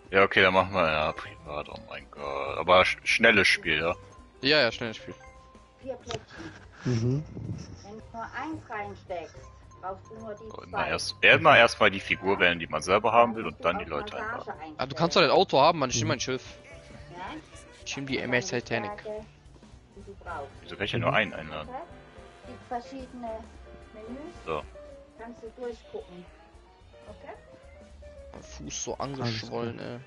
Ja, okay, dann machen wir ja privat, oh mein Gott. Aber schnelles Spiel, ja. Ja, ja, schnelles Spiel. 4 Plättchen. Mhm. Wenn du nur 1 reinsteckst, brauchst du nur die 2. Immer erstmal die Figur wählen, die man selber haben will und dann die Leute einladen. Ah, du kannst doch das Auto haben, man. Ich nehme Mhm. mein Schiff. Ja? Ich nehme die MS Titanic. Die du brauchst. Wieso kann ich ja nur einen einladen? Die verschiedene Menüs So. kannst du durchgucken. Okay? Mein Fuß so angeschwollen, ey.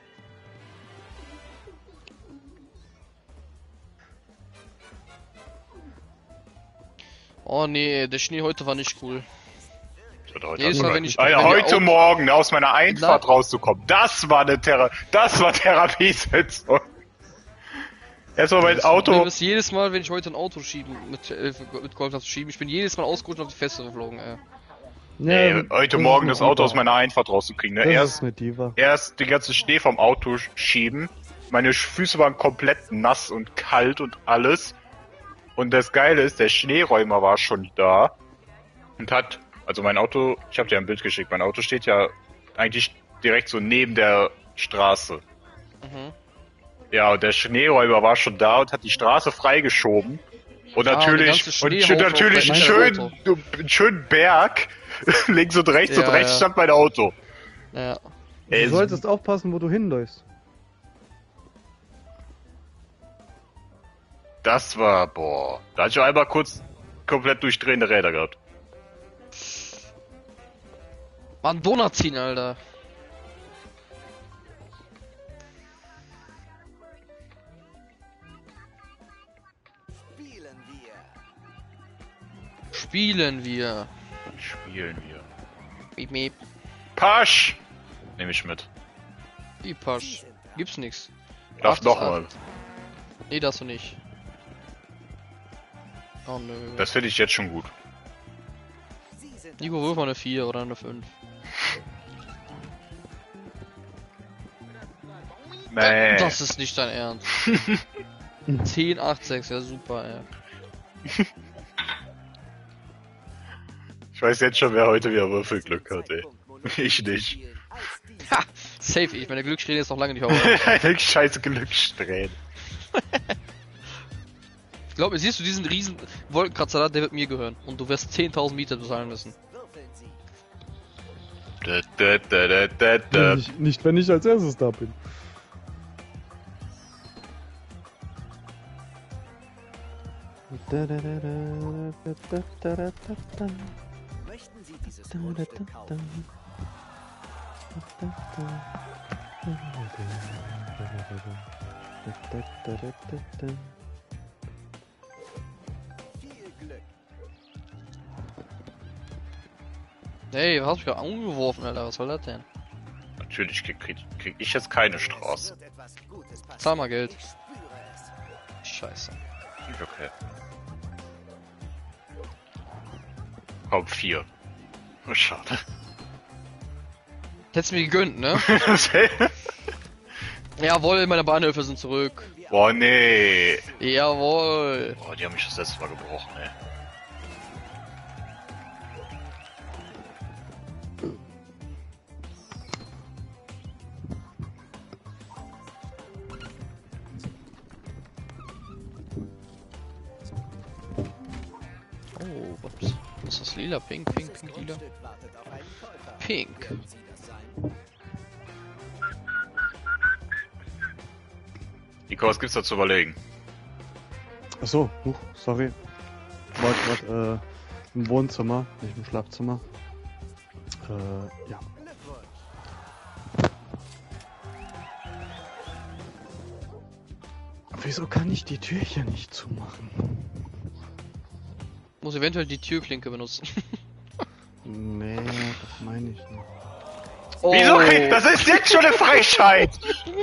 Oh nee, der Schnee heute war nicht cool. Jedes Mal, wenn ich- Alter, wenn wir heute auch- Morgen aus meiner Einfahrt rauszukommen, das war eine Therapiesitzung. Erstmal mein Das Problem Auto. ist jedes Mal, wenn ich heute ein Auto schieben, mit Golf schieben, ich bin jedes Mal ausgerutscht und auf die Feste geflogen, ey. Ey, heute Morgen das Auto aus meiner Einfahrt rauszukriegen, ne? Das ist eine Diva. Erst den ganzen Schnee vom Auto schieben. Meine Füße waren komplett nass und kalt und alles. Und das Geile ist, der Schneeräumer war schon da und hat, also mein Auto, ich habe dir ein Bild geschickt, mein Auto steht ja eigentlich direkt so neben der Straße. Mhm. Ja, und der Schneeräuber war schon da und hat die Straße freigeschoben. Und Ah, natürlich, der ganze Schnee haut natürlich auf einen dein schönen Berg. Links und rechts Ja, und rechts ja. stand mein Auto. Ja. Ey, Du solltest aufpassen, wo du hinläufst. das war, boah. Da hatte ich einmal kurz komplett durchdrehende Räder gehabt. Mann, Donut ziehen, Alter. Spielen wir. Spielen wir. Miep, miep. Pasch! Nehme ich mit. Wie Pasch. Gibt's nix. Darf Acht ist nochmal. acht. Nee, darfst du nicht. Oh nö. Das finde ich jetzt schon gut. Nico, wirf mal eine 4 oder eine 5. Nee. Das ist nicht dein Ernst. 10, 8, 6, ja super, ey. Ich weiß jetzt schon, wer heute wieder Würfelglück hat, ey. Ich nicht. Ha! Safe, ich meine Glückssträhne ist noch lange nicht vorbei. Eine scheiß Glückssträhne. Ich glaube, siehst du diesen riesen Wolkenkratzer da, der wird mir gehören. Und du wirst 10.000 Miete bezahlen müssen. Da, da, da, da, da, da. Nicht, wenn ich als erstes da bin. Möchten Sie dieses Grundstück kaufen? Viel Glück. Hey, was hast du mich gerade angeworfen, Alter? Was soll das denn? Natürlich krieg ich jetzt keine Straße. Wird etwas Gutes passieren. Zahl mal Geld. Ich spüre es. Scheiße. Nicht okay. Komm, 4. Oh, schade. Hättest du mir gegönnt, ne? Jawohl, meine Bahnhöfe sind zurück. Boah, nee. Jawohl. Boah, die haben mich das letzte Mal gebrochen, ey. Oh, ups. Was ist das? Lila? Pink, pink, pink, lila? Grundstück wartet auf einen Käufer. Pink. Wollen Sie das sein? Nico, was gibt's da zu überlegen? Achso, sorry. War gerade im Wohnzimmer, nicht im Schlafzimmer. Ja. Glückwunsch. Wieso kann ich die Tür hier nicht zumachen? Muss eventuell die Türklinke benutzen. Nee, das meine ich nicht. Oh. Wieso? Das ist jetzt schon eine Frechheit!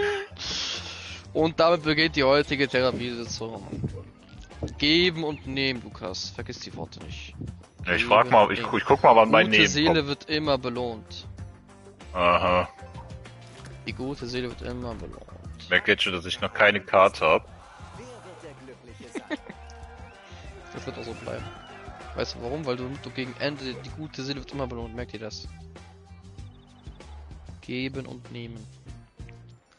Und damit beginnt die heutige Therapiesitzung. Geben und nehmen, Lukas. Vergiss die Worte nicht. Ja, ich frag mal, ich guck mal, wann mein Gute Nehmen Seele kommt. wird immer belohnt. Aha. Die gute Seele wird immer belohnt. Merkt jetzt schon, dass ich noch keine Karte hab. Wer wird der Glückliche sein? Das wird auch so bleiben. Weißt du warum? Weil du gegen Ende, die gute Seele wird immer belohnt. Merkt ihr das? Geben und nehmen.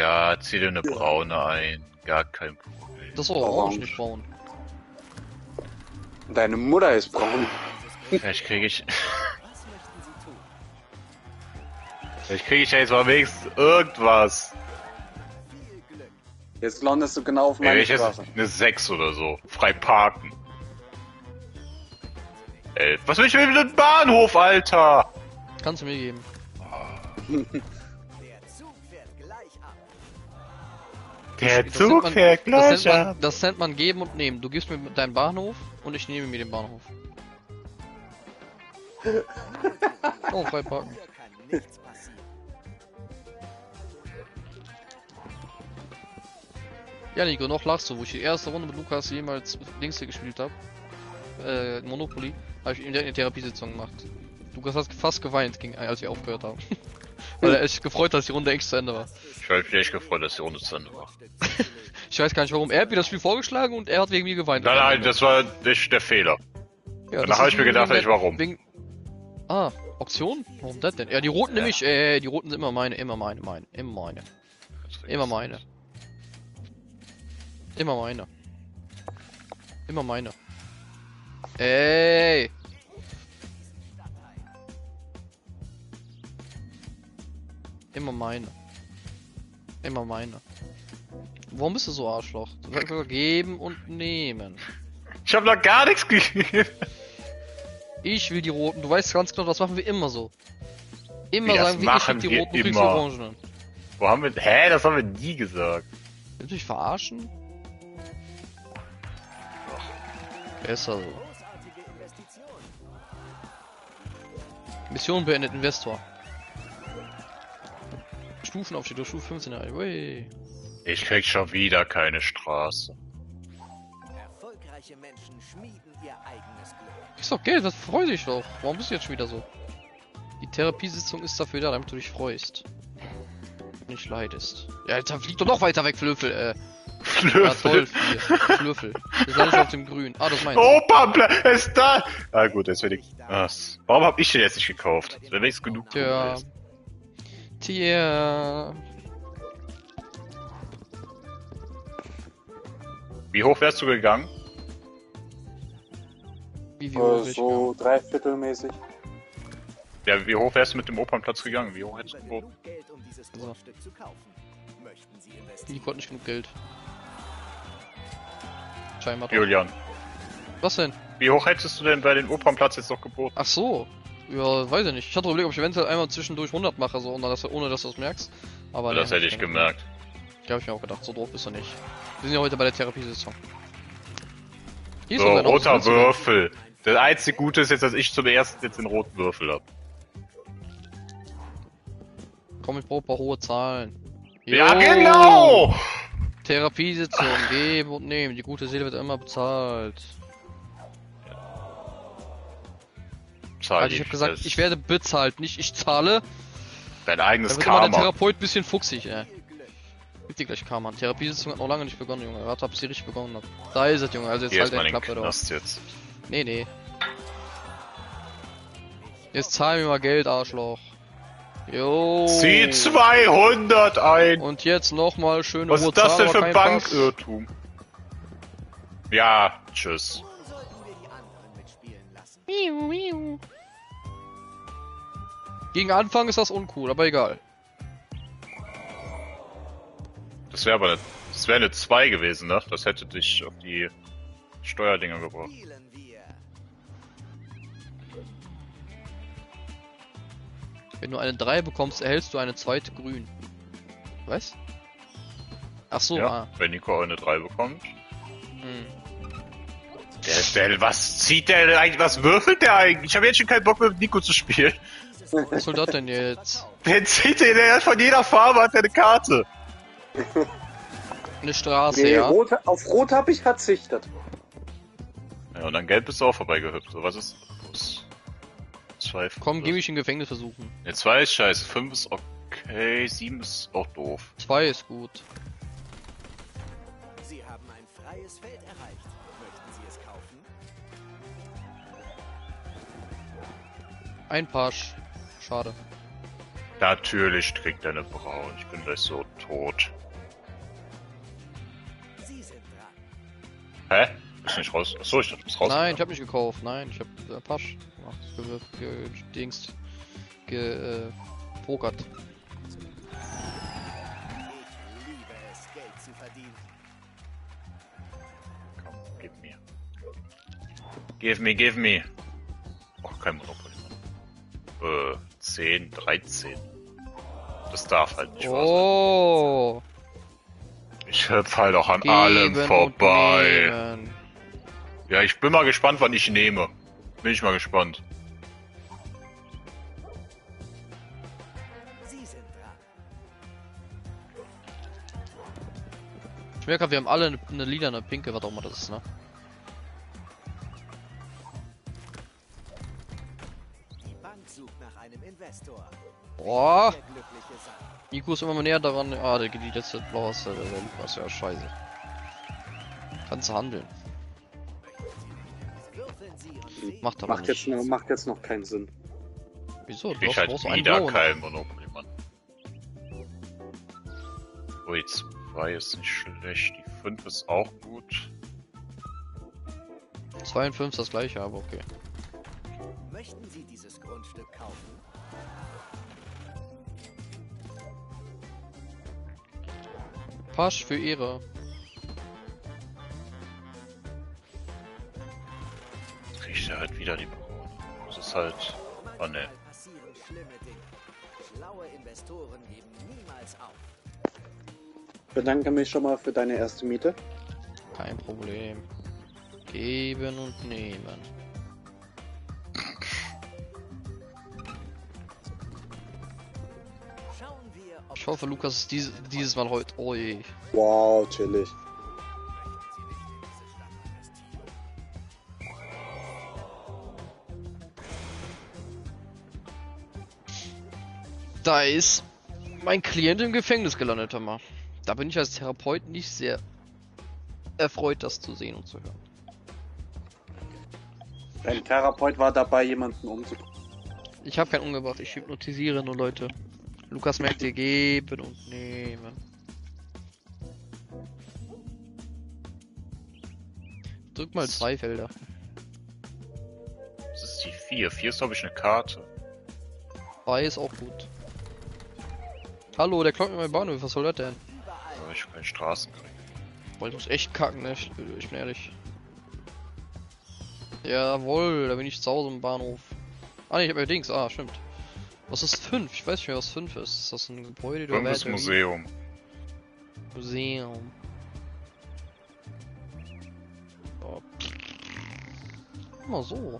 Ja, zieh dir eine braune ein. Gar kein Problem. Das ist aber orange, nicht braun. Deine Mutter ist braun. Vielleicht kriege ich... Vielleicht kriege ich ja jetzt mal wenigstens irgendwas. Jetzt landest du genau auf Ja, meiner ich jetzt Straße. eine 6 oder so. Frei parken. 11. Was will ich mit dem Bahnhof, Alter? Kannst du mir geben. Der Zug fährt gleich ab. Das nennt man geben und nehmen. Du gibst mir deinen Bahnhof und ich nehme mir den Bahnhof. Oh, frei parken. Ja, Nico, noch lachst du, wo ich die erste Runde mit Lukas jemals Dings hier gespielt habe. Monopoly, habe ich ihm eine Therapiesitzung gemacht. Lukas hat fast geweint, als wir aufgehört haben. Weil er echt gefreut hat, dass die Runde echt zu Ende war. Ich habe mich echt gefreut, dass die Runde zu Ende war. Ich weiß gar nicht warum. Er hat mir das Spiel vorgeschlagen und er hat wegen mir geweint. Nein, das war nicht der Fehler. Ja, Danach habe ich mir gedacht, warum. Ah, Auktion? Warum das denn? Ja, die roten nämlich, die roten sind immer meine. Immer meine. Immer meine. Ey! Immer meine. Warum bist du so Arschloch? Du sollst sogar geben und nehmen. Ich habe noch gar nichts gegeben. Ich will die roten. Du weißt ganz genau, das machen wir immer so. Immer Wie, das sagen wir, ich krieg die machen wir roten, du kriegst die immer. orangenen. Wo haben wir... Hä? Das haben wir nie gesagt. Willst du mich verarschen? Besser so. Mission beendet, Investor. Stufenaufstieg durch Stufe 15. Wey. Ich krieg schon wieder keine Straße. Erfolgreiche Menschen schmieden ihr eigenes Glück. Ist doch Geld, das freut dich doch. Warum bist du jetzt schon wieder so? Die Therapiesitzung ist dafür da, damit du dich freust. Nicht leidest. Ja, jetzt fliegt doch noch weiter weg, Flöffel, Ja, toll, Flöffel. Wir sind nicht auf dem Grün. Ah, das meine ich. Opa, ist da! Ah gut, jetzt werde ich... Warum hab ich den jetzt nicht gekauft? Das wäre wenigstens genug. Tja. Tja. Wie hoch wärst du gegangen? Wie hoch ich So dreiviertelmäßig. Ja, wie hoch wärst du mit dem Opernplatz gegangen? Wie hoch hättest du geboten? Geld, um dieses So. Grundstück zu kaufen. Möchten Sie investieren? Die konnten nicht genug Geld. Scheinbar doch. Julian, Was denn? wie hoch hättest du denn bei den Opernplatz jetzt noch geboten? Ach so. Ja, weiß ich nicht. Ich hatte überlegt, ob ich eventuell einmal zwischendurch 100 mache, so, ohne dass du es merkst. Aber Das nee, hätte ich gemerkt. Ich habe ich mir auch gedacht, so doof bist du nicht. Wir sind ja heute bei der Therapiesitzung. Hier ist So, sogar noch was roter günstiger. Würfel. Das einzige Gute ist jetzt, dass ich zum ersten jetzt den roten Würfel hab. Komm, ich brauche ein paar hohe Zahlen. Ja, Jo! genau! Therapiesitzung, geben und nehmen. Die gute Seele wird immer bezahlt. Zahl Also ich habe gesagt, ich werde bezahlt, nicht ich zahle. dein Da eigenes wird immer der Karma. Therapeut ein bisschen fuchsig, Gibt dir gleich Karma. Therapiesitzung hat noch lange nicht begonnen, Junge. Warte, ab sie richtig begonnen hat. Da ist es, Junge. Also jetzt Hier halt ist mal deine den Klappe doch. Knast jetzt. Nee. Jetzt zahl mir mal Geld, Arschloch. Jo. Zieh 200 ein! Und jetzt nochmal schöne Was hohe ist das Zahl, denn aber für kein Pass. Bankirrtum? Ja, tschüss. Nun sollten wir die anderen mitspielen lassen. Gegen Anfang ist das uncool, aber egal. Das wäre eine 2 gewesen, ne? Das hätte dich auf die Steuerdinger gebracht. Spielen wir. Wenn du eine 3 bekommst, erhältst du eine zweite grün. Was? Ach so, Ja, wenn Nico eine 3 bekommt. Hm. Was zieht der denn eigentlich? Was würfelt der eigentlich? Ich habe jetzt schon keinen Bock mehr mit Nico zu spielen. Was soll das denn jetzt? Der zieht der hat von jeder Farbe hat er eine Karte. Eine Straße, Nee, ja? auf Rot habe ich verzichtet. Ja, und dann Gelb bist du auch vorbeigehüpft. So, was ist? Plus 2. Komm, geh mich in Gefängnis versuchen. Ne, 2 ist scheiße, 5 ist okay, 7 ist auch doof. 2 ist gut. Sie haben ein freies Feld erreicht. Möchten Sie es kaufen? Ein Pasch. Schade. Natürlich kriegt er eine Braun. Ich bin gleich so tot. Sie sind Hä? dran. Bist du nicht raus? Achso, ich dachte, du bist raus. Nein, ich hab nicht gekauft. Nein, ich hab Pasch gemacht. Dingst. Pokert. Ich liebe es, Geld zu verdienen. Komm, gib mir. Give me. Och, kein Monopoly. 10, 13. Das darf halt nicht wahr Oh! sein. Ich hüpf halt auch an Geben allem und vorbei. nehmen. Ja, ich bin mal gespannt, wann ich nehme. Bin ich mal gespannt. Sie sind dran. Ich merke, wir haben alle eine lila, eine pinke, was auch immer das ist, ne? Die Bank sucht nach einem Investor. Boah! Der Glückliche sein. Nico ist immer näher daran. Ah, die letzte blaue ist der Lukas, ja scheiße. Kannst du handeln. Würfeln Sie und sehen, Macht aber nicht. Macht jetzt noch keinen Sinn. Wieso? Du Ich halt brauchst einen wieder blauen. kein Monopoly, Mann. Ui, 2 ist nicht schlecht. Die 5 ist auch gut. 2 und 5 ist das gleiche, aber okay. möchten Sie dieses Grundstück kaufen? Pasch für Ehre. Kriegt er halt wieder die Braun. Das ist halt... Oh ne. Manchmal passieren schlimme Dinge. Schlaue Investoren geben niemals auf. Bedanke mich schon mal für deine erste Miete. Kein Problem. Geben und nehmen. Schauen wir, ob Ich hoffe, Lukas ist dieses Mal heute. Oh je. Wow, chillig. Da ist mein Klient im Gefängnis gelandet, hör mal. Da bin ich als Therapeut nicht sehr erfreut, das zu sehen und zu hören. Ein Therapeut war dabei, jemanden umzubringen. Ich habe keinen umgebracht, ich hypnotisiere nur Leute. Lukas merkt dir geben und nehmen. Drück mal 2 Felder. Das ist die 4. 4 ist, glaube ich, eine Karte. 2 ist auch gut. Hallo, der klaut mir mein Bahnhof, was soll das denn? Aber ich keine Straßen kriege. Boah, ich muss echt kacken, ne? Ich bin ehrlich. Jawohl, da bin ich zu Hause im Bahnhof. Ah ne, ich hab ja Dings, stimmt. Was ist 5? Ich weiß nicht mehr, was 5 ist. Ist das ein Gebäude? 5 ist Museum. Museum. Oh. Mal so.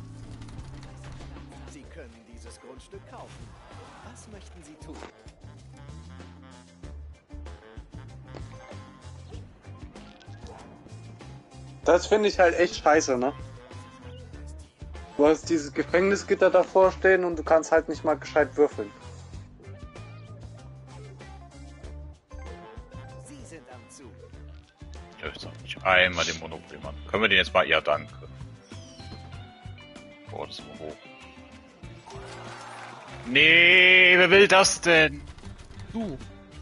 Sie können dieses Grundstück kaufen. Was möchten Sie tun? Das finde ich halt echt scheiße, ne? Du hast dieses Gefängnisgitter davor stehen und du kannst halt nicht mal gescheit würfeln. Sie sind am Zug. Ja, ich sag nicht einmal den Monopoly, Mann. Können wir den jetzt mal... Ja, danke. Boah, das ist mal hoch. Nee, wer will das denn? Du.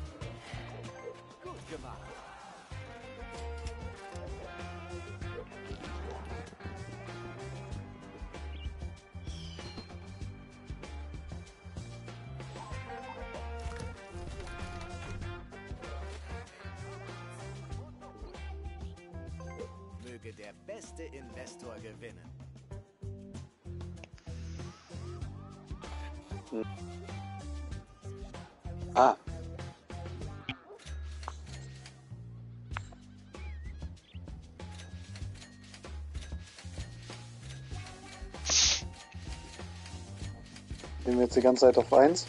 Gut gemacht. Möge der beste Investor gewinnen. Ah, gehen wir jetzt die ganze Zeit auf 1?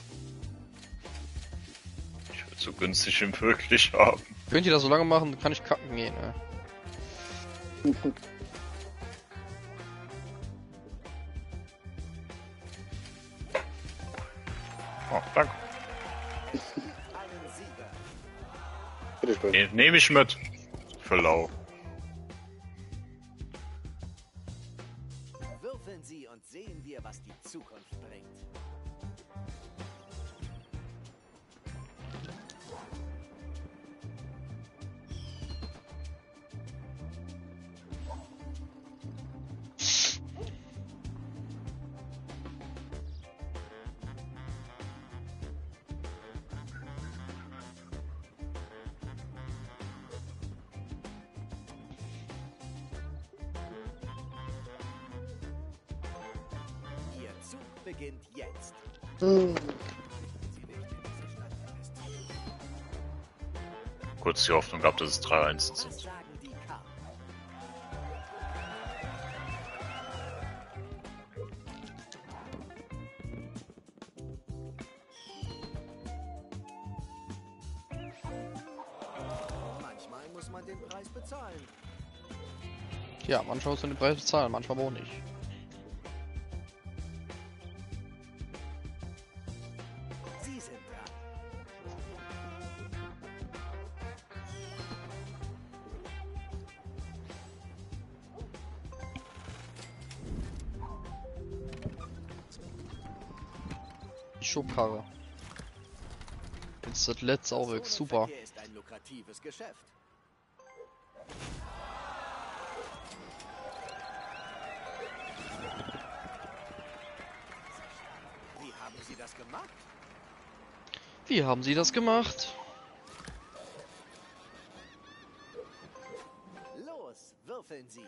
Ich will so günstig wie möglich haben. Könnt ihr das so lange machen, kann ich kacken gehen, ne? Oh, danke. Einen Sieger. Bitteschön. Den nehme ich mit. Für lau. Würfeln Sie und sehen wir, was die Zukunft bringt. Kampf beginnt jetzt. Kurz die Hoffnung gehabt, dass es 3-1 sind. Sagen die Karten. Manchmal muss man den Preis bezahlen. Ja, manchmal muss man den Preis bezahlen, manchmal aber auch nicht. Sie sind dran. Die Schubkarre. Jetzt das letzte auch weg, super. Personenverkehr ist ein lukratives Geschäft. Wie haben Sie das gemacht? Wie haben Sie das gemacht? Los, würfeln Sie.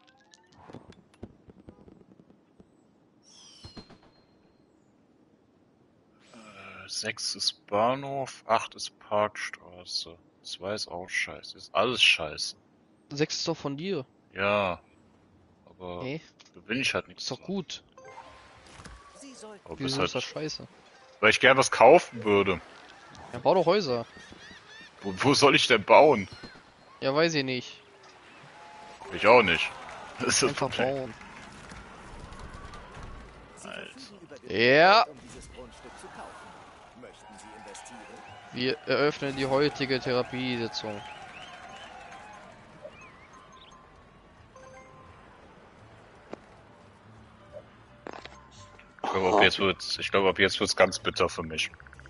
Äh, 6 ist Bahnhof, 8 ist Parkstraße, 2 ist auch scheiße. Ist alles scheiße. 6 ist doch von dir. Ja. Aber Hey, gewinne ich halt nichts. ist doch gut. Sie sollten Aber bist Wieso ist halt, das scheiße? weil ich gern was kaufen würde. Ja, bau doch Häuser. Wo soll ich denn bauen? Ja, weiß ich nicht. Ich auch nicht. Das ist das Einfach Problem. bauen. Alter. verfügen über den Ja. um dieses Grundstück zu kaufen. Möchten Sie investieren? Wir eröffnen die heutige Therapiesitzung. Ich glaube, ab jetzt wird's ganz bitter für mich.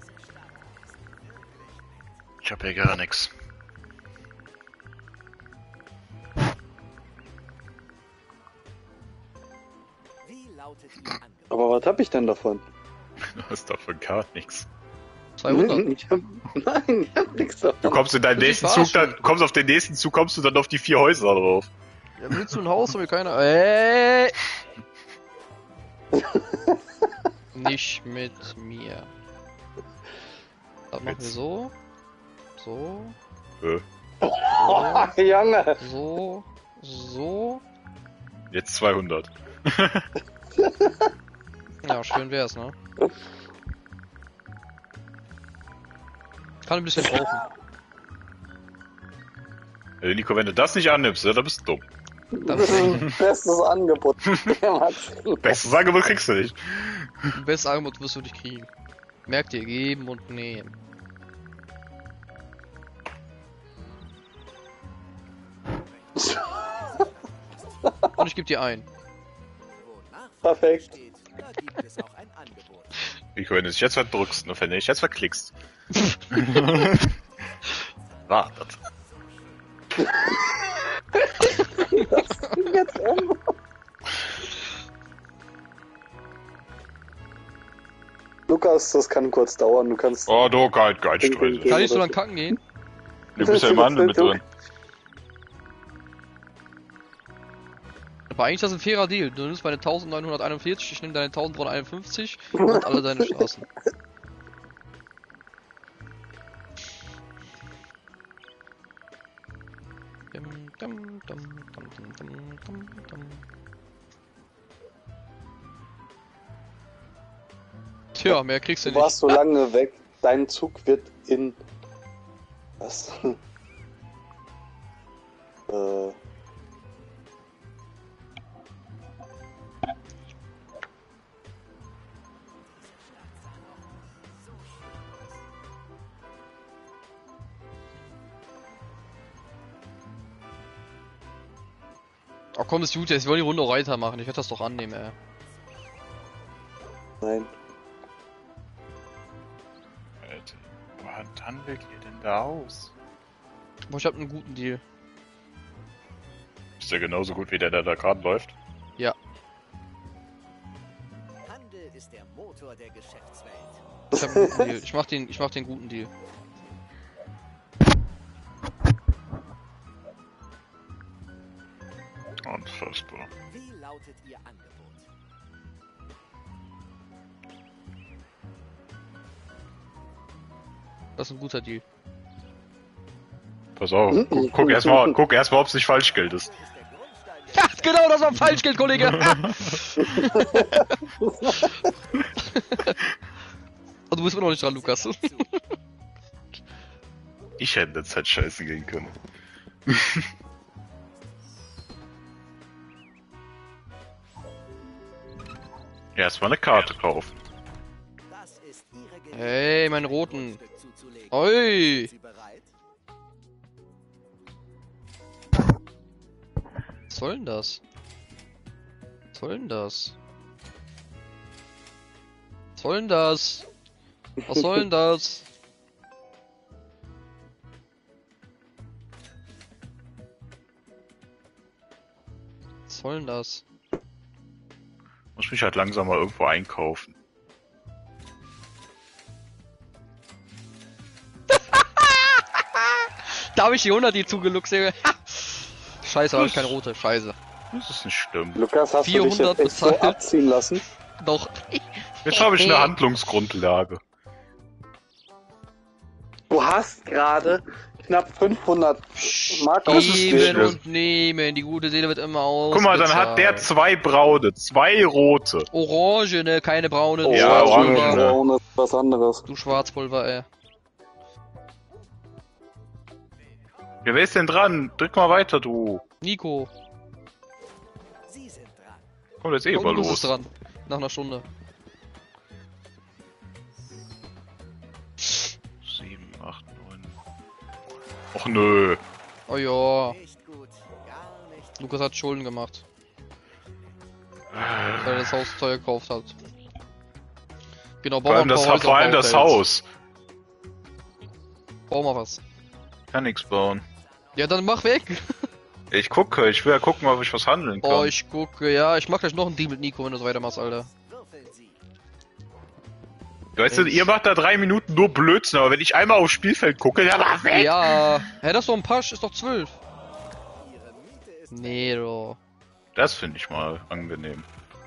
Ich habe hier gar nichts. Wie lautet Ihr Angebot? Aber was hab ich denn davon? Du hast dafür gar nichts. 200. Nein, ich hab nichts davon. Du kommst in deinen Willst du nächsten mich Zug, dann kommst auf den nächsten Zug, kommst du dann auf die 4 Häuser drauf. Ja, willst du ein Haus, aber keiner. Ey! Nicht mit mir. Das machen wir so. So. Oh, Junge! So. So. Jetzt 200. Ja, schön wär's, ne? Kann ein bisschen brauchen. Nico, wenn du das nicht annimmst, dann bist du dumm. Bestes Angebot. Ja, Max. Bestes Angebot kriegst du nicht. Bestes Angebot wirst du nicht kriegen. Merk dir, geben und nehmen. Und ich geb dir ein. Wo Nachfrage Perfekt. besteht, da gibt es auch ein Angebot. Nico, wenn du dich jetzt verdrückst und wenn du dich jetzt verklickst. Wartet. Jetzt immer. Lukas, das kann kurz dauern. Du kannst. Oh, du, geil, Ding, Streusel. ding, Kann ich so lang kacken gehen? Du bist ja im Handel mit drin. Aber eigentlich das ist ein fairer Deal. Du nimmst meine 1941, ich nehme deine 1351 und alle deine Straßen. Tja, mehr kriegst du Du warst nicht. so lange weg. Dein Zug wird in. Was? Ach komm, ist gut, jetzt wollen die Runde weitermachen. Ich werde das doch annehmen, ey. Nein. Alter, wo hat Tannenberg ihr denn da aus? Aber ich hab einen guten Deal. Ist der genauso gut wie der da gerade läuft? Handel ist der Motor der Geschäftswelt. Ich hab einen guten Deal. Ich mach den guten Deal. Unfassbar. Wie lautet Ihr Angebot? Das ist ein guter Deal. Pass auf, guck erstmal, ob es nicht Falschgeld ist. Ja, genau, das war Falschgeld, Kollege! Und du bist immer noch nicht dran, Lukas. Ich hätte in der Zeit scheißen gehen können. Erstmal eine Karte kaufen. Das ist Ihre Gelegenheit, Hey, meinen roten. Stück zuzulegen. Oi! Sind Sie bereit? Was soll denn das? Was soll denn das? Was soll denn das? Was soll denn das? Was soll denn das? Muss mich halt langsam mal irgendwo einkaufen. Da habe ich die 100 die zugeluchst, Junge. Scheiße, habe ich keine rote. Scheiße. Das ist nicht schlimm. Lukas, hast du dich 400 jetzt echt so bezahlt. abziehen lassen? Doch. Jetzt habe ich eine Handlungsgrundlage. Du hast gerade knapp 500 Mark. Das ist nicht Geben schlimm. und nehmen. Die gute Seele wird immer aus. Guck mal, dann hat der 2 braune, 2 rote. Orange, ne? Keine braune. Oh, Ja, Orange, orange. braun ist was anderes. Du Schwarzpulver, ey. Ja, wer ist denn dran? Drück mal weiter, du. Nico. Sie sind dran. Kommt jetzt eh mal Und du bist los. dran. Nach einer Stunde. 7, 8, 9. Och nö. Oh ja. Nicht gut. Gar nicht. Lukas hat Schulden gemacht. Weil er das Haus teuer gekauft hat. Genau, bau Vor allem mal ein das, paar Häuser vor allem auf das Bautels. Haus. Bau mal was. Kann nichts bauen. Ja, dann mach weg. Ich gucke, ich will ja gucken, ob ich was handeln kann. Oh, ich gucke. Ja, ich mach gleich noch einen Deal mit Nico, wenn du so weitermachst, Alter. Würfeln Sie. Weißt du, ihr macht da 3 Minuten nur Blödsinn, aber wenn ich einmal aufs Spielfeld gucke, dann mach weg! Ja. Hä, das ist doch ein Pasch, ist doch 12. Ihre Miete ist Nee, du. Das finde ich mal angenehm.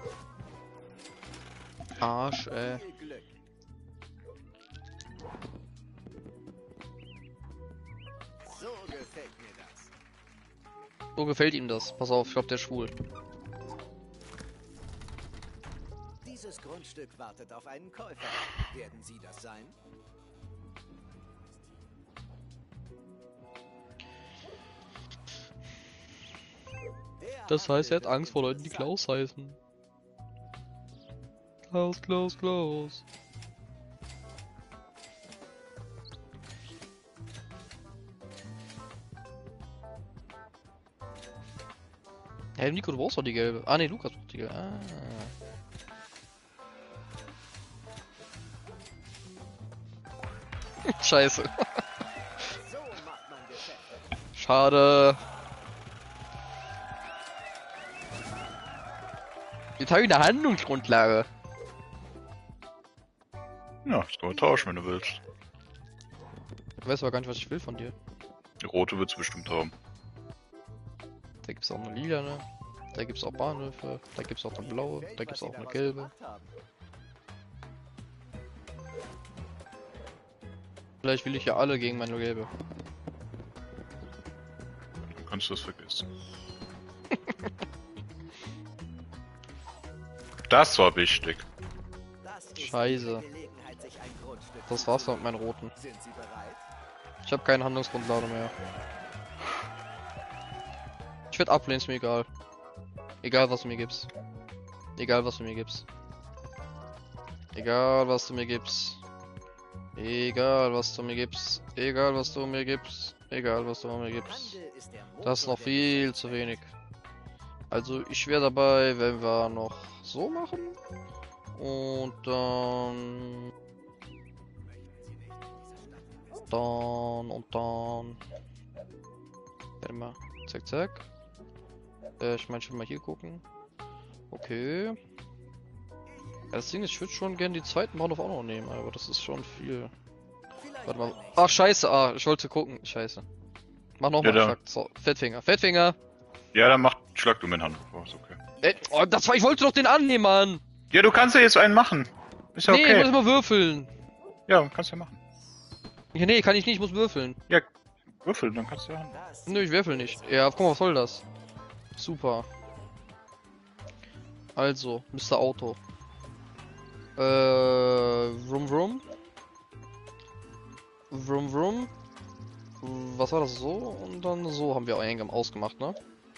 Arsch, ey. viel Glück. So gefällt mir das. So gefällt ihm das. Pass auf, ich glaub, der ist schwul. Dieses Grundstück wartet auf einen Käufer. Werden Sie das sein? Das heißt, er hat Angst vor Leuten, die Klaus heißen. Klaus, Klaus, Klaus. Hey, Nico, du brauchst doch die gelbe. Ah, ne, Lukas braucht die gelbe. Ah. Scheiße. So macht man Geschäfte. Schade. Jetzt habe ich eine Handlungsgrundlage. Ja, das können wir tauschen, wenn du willst. Ich weiß aber gar nicht, was ich will von dir. Die rote wird's bestimmt haben. Da gibt's auch eine lila, ne? Da gibt's auch Bahnhöfe, da gibt's auch eine blaue, Gefällt, da was gibt's Sie auch eine daraus gelbe. gemacht haben. Vielleicht will ich ja alle gegen meine gelbe. Du kannst das vergessen. Das war wichtig. Das ist Scheiße. Ihre Gelegenheit, sich ein Grundstück Das zu war's dann kaufen. mit meinen roten. Sind Sie bereit? Ich habe keine Handlungsgrundlage mehr. Ich werde ablehnen, ist mir egal. Egal was du mir gibst. Egal was du mir gibst. Egal was du mir gibst. Egal was du mir gibst. Egal was du mir gibst. Egal was du mir gibst. Handel ist der Motor Das ist noch der viel zu wenig. Also ich wäre dabei, wenn wir noch so machen. Und dann... Warte mal. Zack, zack. Ich meine, ich will mal hier gucken. Okay. Ja, das Ding ist, ich würde schon gerne die zweiten Bahnhof auch noch nehmen, aber das ist schon viel. Vielleicht Warte mal. beim nächsten Ach, scheiße. Ah, ich wollte gucken. Scheiße. Mach nochmal. Ja, da. So, Fettfinger. Fettfinger. Ja, dann schlag du mir in Hand. Oh, ist okay. Oh, das war, ich wollte doch den annehmen, Mann. Ja, du kannst ja jetzt einen machen. Ist ja Nee, ich muss okay. mal würfeln. Ja, kannst ja machen. Ja, nee, kann ich nicht, ich muss würfeln. Ja, würfel, dann kannst du ja. Das Nö, ich würfel nicht. Ja, guck mal, was soll das? Super. Also, Mr. Auto. Vroom Vroom. Vroom Vroom. Was war das so? Und dann so haben wir Eingang ausgemacht, ne?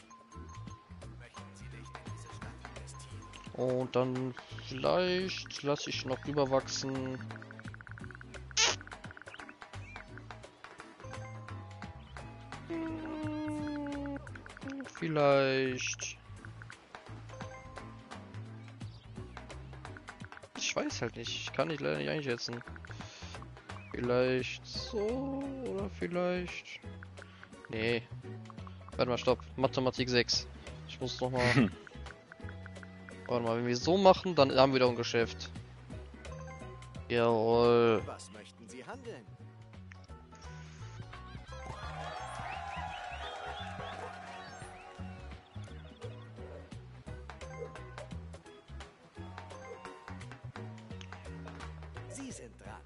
Und dann vielleicht lasse ich noch rüberwachsen. Vielleicht. Ich weiß halt nicht. Ich kann nicht leider nicht einschätzen. Vielleicht so oder vielleicht. Nee. Warte mal, stopp. Mathematik 6. Ich muss noch mal. Warte mal, wenn wir so machen, dann haben wir doch ein Geschäft. Jawohl. Was möchten Sie handeln? Sie sind dran.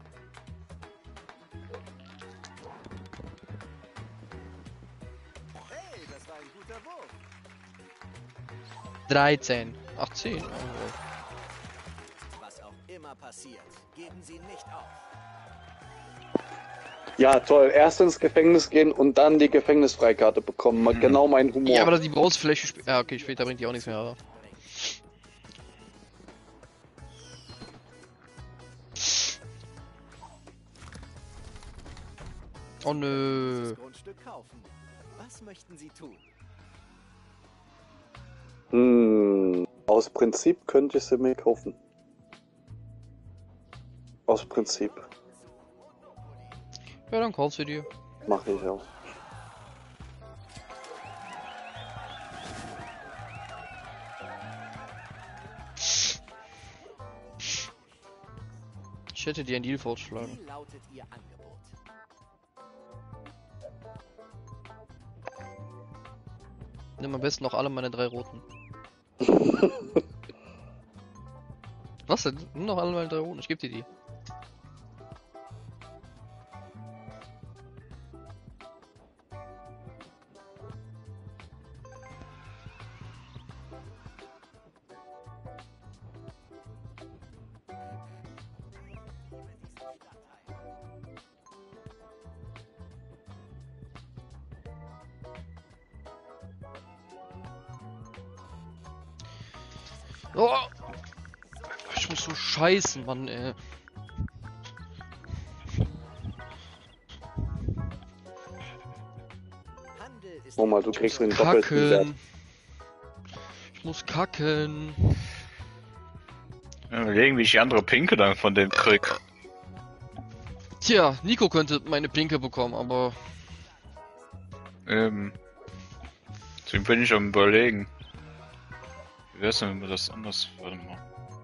Hey, das war ein guter Wurf. 13. 18. Oh. Was auch immer passiert, geben Sie nicht auf. Ja, toll. Erst ins Gefängnis gehen und dann die Gefängnisfreikarte bekommen. Genau mein Humor. Ja, aber die brauchst du vielleicht später. Ja, okay, später bringt die auch nichts mehr. Aber. Oh nö. Das Grundstück kaufen. Was möchten Sie tun? Aus Prinzip könnte ich sie mir kaufen. Aus Prinzip. Ja, dann kaufst du dir. Mache ich auch. Ich hätte dir einen Deal vorgeschlagen. Wie lautet Ihr Angebot? Nimm am besten noch alle meine 3 roten. Was denn? Nimm noch alle meine 3 roten, ich geb dir die. Oh! Ich muss so scheißen, Mann, ey. Handel ist Oh mal, du kriegst den doppelten Wert. Kacken. Ich muss kacken. Überlegen, wie ich die andere Pinke dann von dem krieg. Tja, Nico könnte meine Pinke bekommen, aber Deswegen bin ich am Überlegen. Wie wär's denn, wenn wir das anders. Warte mal.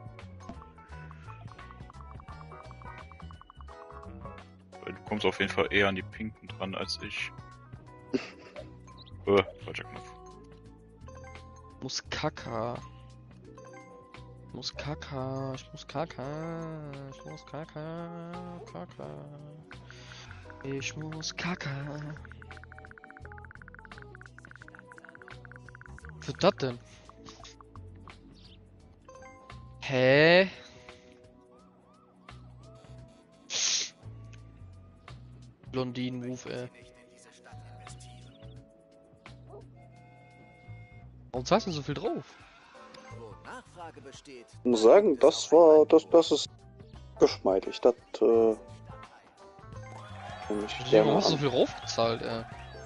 Weil du kommst auf jeden Fall eher an die Pinken dran als ich. Falscher Knopf. muss Kaka. Ich muss Kaka. Ich muss Kaka. Ich muss Kaka. Kaka. Ich muss Kaka. Was ist das denn? Hä? Blondinen-Move, ey. Warum zahlst du so viel drauf? Wo Nachfrage besteht. Ich muss sagen, das ist geschmeidig. Das, nehme ich gerne Warum hast du so an. viel raufgezahlt, ey?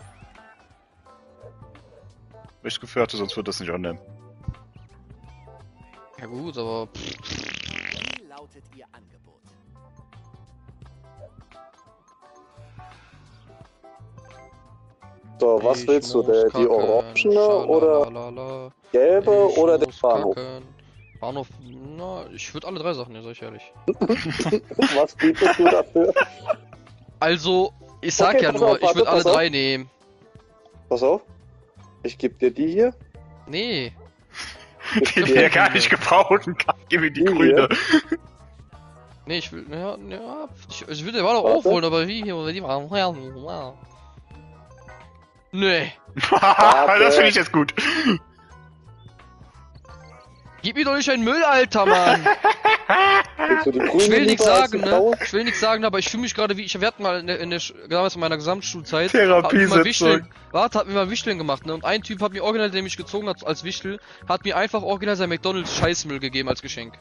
Ich Gefühl hatte, sonst wird das nicht annehmen. Ja gut, aber... Wie lautet Ihr Angebot? So, was Ich willst du? muss Die kacken. orangene oder Schalalala. gelbe Ich oder der muss Bahnhof? kacken. Bahnhof, na, ich würde alle 3 Sachen nehmen, sag ich ehrlich. Was bietest du dafür? Also, ich sag Okay, ja pass nur, auf, ich warte, würde alle pass auf. 3 nehmen. Pass auf. Ich gebe dir die hier. Nee. Ich Die geb du dir ja gar nicht gebrauchen kann. Gib mir die Die grüne. Nee, ich will, ich will den Ball doch aufholen, aber wie hier, die waren, nee. Das finde ich jetzt gut. Gib mir doch nicht einen Müll, Alter, Mann! Willst du die Ich Grüne will nichts lieber als sagen, die ne? Blaue? Ich will nichts sagen, aber ich fühle mich gerade wie, wir hatten mal damals in meiner Gesamtschulzeit, Therapiesitzung. hat mir mal Wichteln gemacht, ne? Und ein Typ hat mir original, der mich gezogen hat als Wichtel, hat mir einfach original sein McDonalds Scheißmüll gegeben als Geschenk.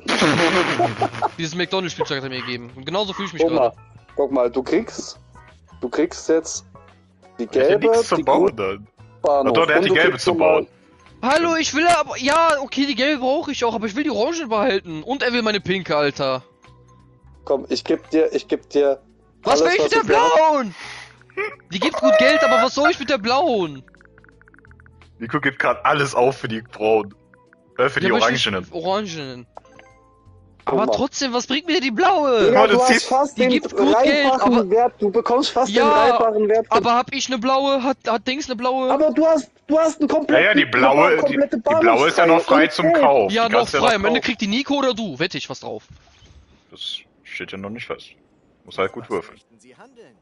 Dieses McDonalds Spielzeug hat er mir gegeben. Und genauso fühle ich mich gerade. Guck mal, du kriegst jetzt die Ich hätte gelbe, nichts zu die bauen grüne dann. Bahnhof. Ach doch, der hat Und die du gelbe kriegst zu nochmal- bauen. Hallo, ich will aber, ja, okay, die gelbe brauche ich auch, aber ich will die orange behalten. Und er will meine pinke, Alter. Komm, ich geb dir Was alles, will ich mit der hier hab. blauen? Die gibt gut Geld, aber was soll ich mit der blauen? Nico gibt gerade alles auf für die Braunen. Für die Ja, aber Orangenen. Orangenen. Guck Aber mal. trotzdem, was bringt mir die blaue? Digga, Mal, du du hast ziehst- fast die den gibt gut Geld, dreifachen aber- Wert, du bekommst fast Ja, den dreifachen Wert. Aber hab ich eine blaue? Hat Dings eine blaue? Aber du hast einen kompletten... Ja, die blaue, komplette die blaue ist ja noch frei und zum Geld. Kauf. ja, Die noch kannst du frei. Am Ende kaufen. kriegt die Nico oder du. Wette ich was drauf. Das steht ja noch nicht fest. Muss halt gut würfeln. Möchten Sie handeln?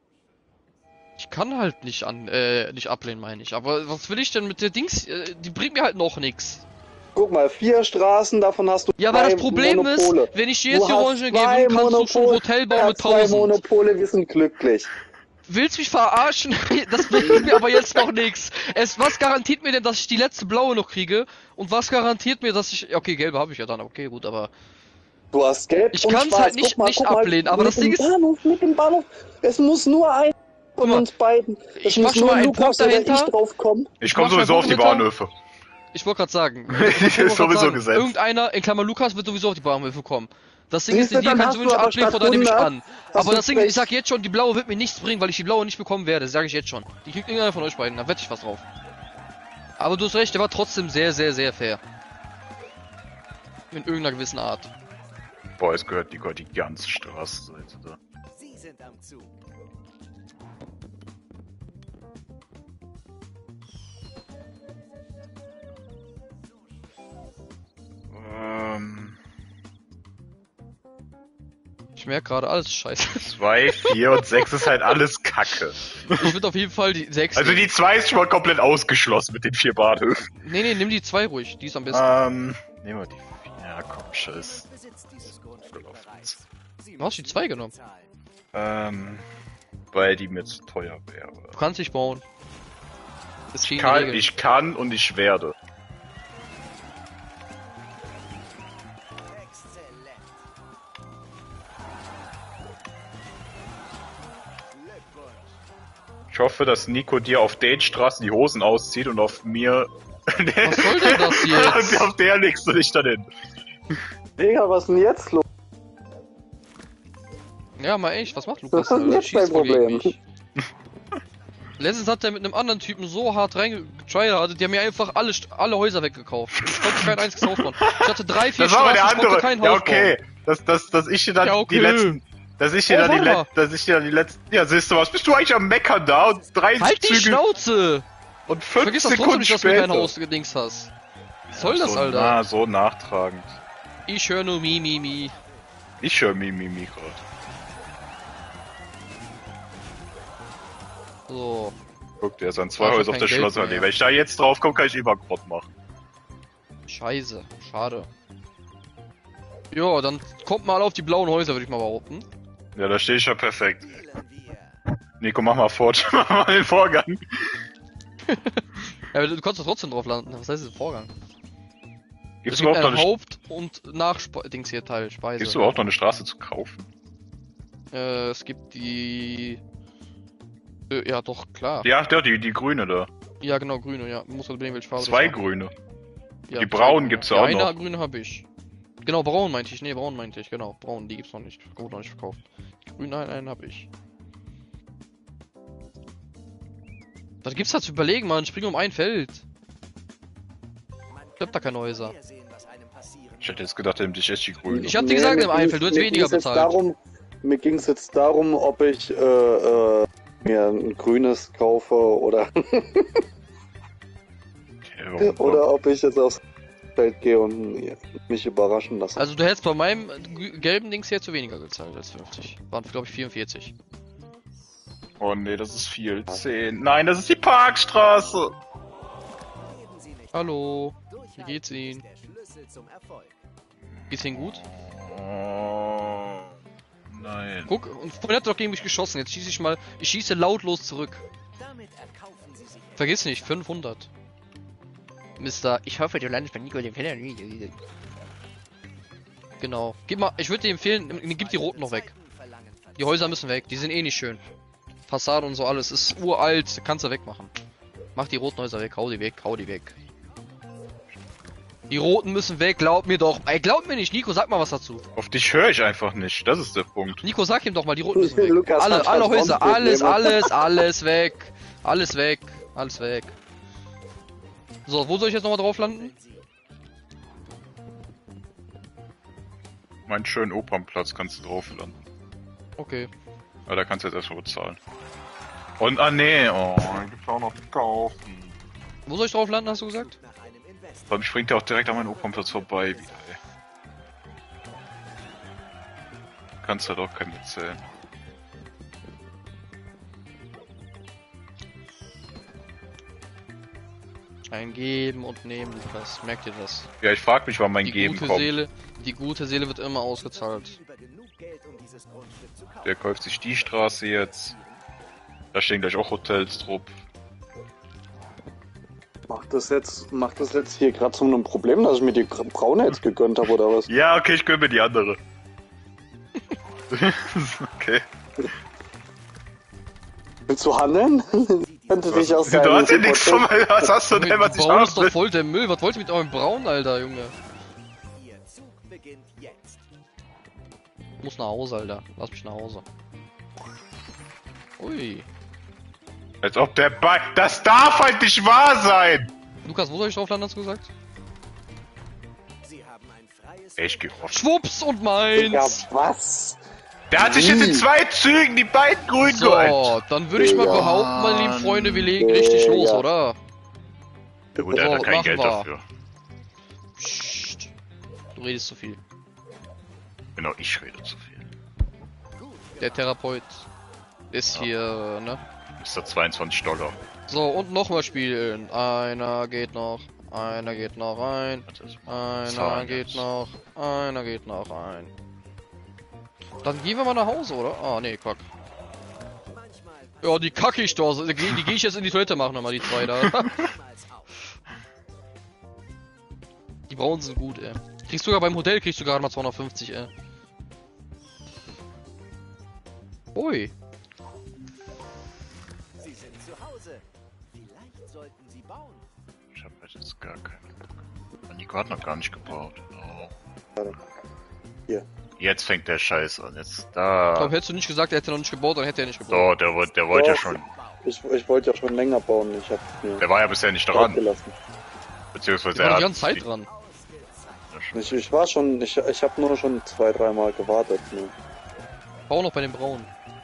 Ich kann halt nicht ablehnen, meine ich. Aber was will ich denn mit der Dings? Die bringt mir halt noch nix. Guck mal, 4 Straßen, davon hast du Ja, aber 2 das Problem Monopole. ist, wenn ich dir jetzt die Du hast Orange 2 gebe, kannst du schon ein Monopole. Hotel bauen Ja, mit 2 1000. Monopole, wir sind glücklich. Willst mich verarschen? Das bringt mir aber jetzt noch nix. Was garantiert mir denn, dass ich die letzte blaue noch kriege? Und was garantiert mir, dass ich... Okay, gelbe habe ich ja dann, okay, gut, aber... Du hast gelb Ich und kann's schwarz. halt nicht- Guck mal, nicht guck mal, ablehnen, aber mit das Ding dem ist- Bahnhof, mit dem Bahnhof, es muss nur ein von mal, uns beiden. Es ich mach muss schon nur mal einen Lukas Punkt oder dahinter. ich drauf kommen. Ich komme mach mal sowieso auf die Wochenmittag. Bahnhöfe. Ich wollte gerade sagen. Ist sowieso gesetzt. Irgendeiner, in Klammer Lukas, wird sowieso auf die Bahnhöfe kommen. Das Ding ist, Siehste, die dann kannst hast du du nicht aber ablehnen, statt von der nehme ich 100 an. hast Aber du das Ding ist, ich vielleicht- sag jetzt schon, die blaue wird mir nichts bringen, weil ich die blaue nicht bekommen werde. Das sage ich jetzt schon. Die kriegt irgendeiner von euch beiden, da wette ich was drauf. Aber du hast recht, der war trotzdem sehr, sehr, sehr fair. In irgendeiner gewissen Art. Boah, es gehört die ganze Straßenseite da. Sie sind am Zug. Ich merke gerade, alles ist scheiße. 2, 4 und 6 ist halt alles Kacke. Ich würde auf jeden Fall die 6 Also die 2 ist schon mal komplett ausgeschlossen mit den 4 Bahnhöfen. Nee, nimm die 2 ruhig, die ist am besten. Nehmen wir die 4. Ja, komm, scheiß. Besitzt dieses Grundstück bereits. Sie Du hast die müssen 2 genommen. bezahlen. Weil die mir zu teuer wäre. Du kannst nicht bauen. Das ist gegen die Kann, Regeln. ich kann und ich werde. Exzellent. Glückwunsch. Ich hoffe, dass Nico dir auf den Straßen die Hosen auszieht und auf mir... Was soll denn das jetzt? Und auf der legst du dich dann hin. Digga, was ist denn jetzt los? Ja, mal echt, was macht Lukas? Was ist denn Alter? jetzt dein Schießt wohl gegen Problem? mich. Letztens hat er mit einem anderen Typen so hart reingetryhardet, die haben mir einfach alle Häuser weggekauft. Ich konnte kein einziges Haus bauen. Ich hatte 3, 4 Das war aber der Straßen, ich konnte andere. kein Ja, Haus okay. Dass ich dir dann Ja, okay. die letzten... Dass ich dir Oh, dann die warte mal. dass ich dir dann die letzten... Ja, siehst du was? Bist du eigentlich am Meckern da und 3 bauen. Halt die Züge Schnauze! und 5 Vergiss das trotzdem Sekunden nicht, dass du mir kein später. Haus gedings hast. Was soll das, so, Alter? So nachtragend. Ich höre nur Mi. Ich höre Mimimi gerade. So. Guck, der ist an 2 Ja, ich hab Häuser auf kein der Geld Schlossallee. mehr. Wenn ich da jetzt drauf komme, kann ich immer Grott machen. Scheiße. Schade. Jo, dann kommt mal auf die blauen Häuser, würde ich mal behaupten. Ja, da stehe ich ja perfekt. Spielen wir. Nico, mach mal fort. Mach mal den Vorgang. Ja, du kannst doch trotzdem drauf landen. Was heißt das Vorgang? Gibt's Es gibt überhaupt noch ein eine, Haupt- und Dings hier Teil, Speise. gibt's überhaupt noch eine Straße zu kaufen? Es gibt die... ja, doch, klar. Ja, die grüne da. Ja, genau, grüne, ja. Du musst halt überlegen, welche Farbe 2 das war. grüne. Ja, die zwei braunen grüne. gibt's Die ja auch eine noch. grüne habe ich. Genau, braun meinte ich. Nee, braun meinte ich, genau. Braun, die gibt's noch nicht. Gut, noch nicht verkauft. Die grüne einen habe ich. Was gibt's da zu überlegen, Mann? Spring um ein Feld. Man Ich hab da keine Häuser. kann sehen, was einem passieren Ich hätte jetzt gedacht, ich esse die grüne. Ich hab dir gesagt, im Einfeld, du hättest weniger bezahlt. Mir ging es jetzt darum, ob ich mir ein grünes kaufe oder Okay, warum- oder ob ich jetzt aus. Feld gehe und mich überraschen lasse. Also du hättest bei meinem gelben Dings jetzt weniger gezahlt als 50. Waren glaube ich 44. Oh nee, das ist viel. 10. Nein, das ist die Parkstraße. Hallo, wie geht's Ihnen? Geht's Ihnen gut? Oh, nein. Guck, und vorhin hat er doch gegen mich geschossen. Jetzt schieße ich mal. Ich schieße lautlos zurück. Vergiss nicht, 500. Mister, ich hoffe, du landest bei Nico dem Keller. Genau. Gib mal, ich würde dir empfehlen, gib die roten noch weg. Die Häuser müssen weg, die sind eh nicht schön. Fassade und so alles ist uralt, kannst du wegmachen. Mach die roten Häuser weg, hau die weg, hau die weg. Die roten müssen weg, glaub mir doch. Ey, glaub mir nicht, Nico, sag mal was dazu. Auf dich höre ich einfach nicht, das ist der Punkt. Nico, sag ihm doch mal, die roten müssen weg. Lukas hat alle Häuser, Vertrauensprobleme. alles weg. Alles weg, alles weg. So, wo soll ich jetzt nochmal drauf landen? Meinen schönen Opernplatz kannst du drauf landen. Okay. Aber da kannst du jetzt erstmal bezahlen. Und, ah nee, oh, gibt's auch noch kaufen. Wo soll ich drauf landen, hast du gesagt? Dann springt er auch direkt an meinem Opernplatz vorbei wieder, ey. Kannst halt auch keinem erzählen. Eingeben und nehmen, Lukas. Merkt ihr das? Ja, ich frag mich, wann mein Geben kommt. Die gute Seele wird immer ausgezahlt. Der kauft sich die Straße jetzt. Da stehen gleich auch Hotels drauf. Macht das jetzt hier gerade zu einem Problem, dass ich mir die braune jetzt gegönnt habe, oder was? Ja, okay, ich gönn mir die andere. Okay. Willst du handeln? Könnte dich aus Du hast ja nichts von mir, was hast du denn, was ich Braun ist haben doch will? voll der Müll. Was wollt ihr mit eurem Braun, Alter, Junge? Ich muss nach Hause, Alter. Lass mich nach Hause. Ui. Als ob der Ball... Das darf halt nicht wahr sein! Lukas, wo soll ich drauf landen, hast du gesagt? Ey, ich geh raus. Schwupps und Digga, meins! was? Der hat sich jetzt in 2 Zügen die beiden grünen geholt. So, dann würde ich mal Digga. behaupten, meine lieben Freunde, wir legen richtig los, Digga. oder? Ja gut, er So, hat kein machen Geld wir. dafür. Psst. Du redest zu viel. Genau, ich rede zu viel. Der Therapeut ist hier, ne? Ist da $22. So, und nochmal spielen. Einer geht noch rein. Einer Zahlen geht jetzt. noch rein. Dann gehen wir mal nach Hause, oder? Ah, nee, Quack. Ja, die kacke ich doch. Die gehe ich jetzt in die Toilette machen, nochmal die 2 da. Die braunen sind gut, ey. Kriegst du sogar beim Hotel, kriegst du gerade mal 250, ey. Ui. Sie sind zu Hause. Vielleicht sollten Sie bauen. Ich hab halt jetzt gar keinen Bock. Nico hat noch gar nicht gebaut. Oh. Warte. Hier. Jetzt fängt der Scheiß an. Jetzt Ich da. glaube, hättest du nicht gesagt, er hätte noch nicht gebaut, dann hätte er nicht gebaut. So, der wollte ja Doch. schon. Ich wollte ja schon länger bauen, ich hab mir Der war ja bisher nicht dran. gelassen. Beziehungsweise Der war er die hat ganze Zeit dran. Ich war schon, ich habe nur schon 2-3 Mal gewartet. Ne? Bau noch bei den Braunen.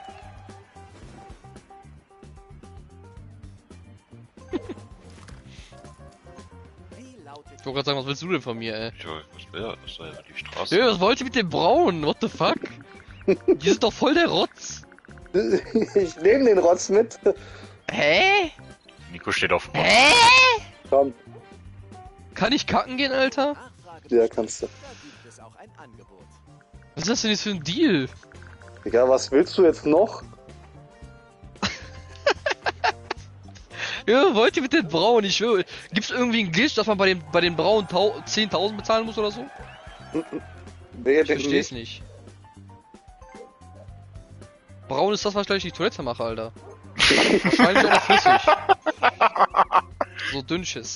Ich wollte gerade sagen, was willst du denn von mir, ey? Ja, was wäre das? War ja die Straße. Ja, was wollt ihr mit dem Braunen? What the fuck? Die sind doch voll der Rotz. Ich nehme den Rotz mit. Hä? Nico steht auf. Hä? Komm, Kann ich kacken gehen, Alter? ja, kannst du. Was ist das denn jetzt für ein Deal? Digga, was willst du jetzt noch? Ja, wollt ihr mit den Braunen? Ich schwöre. Gibt's irgendwie einen Glitch, dass man bei den Braunen 10.000 bezahlen muss oder so? Nee, Ich versteh's nicht. Braun ist das, was ich gleich die Toilette mache, Alter. Wahrscheinlich auch noch flüssig. So dünnsches.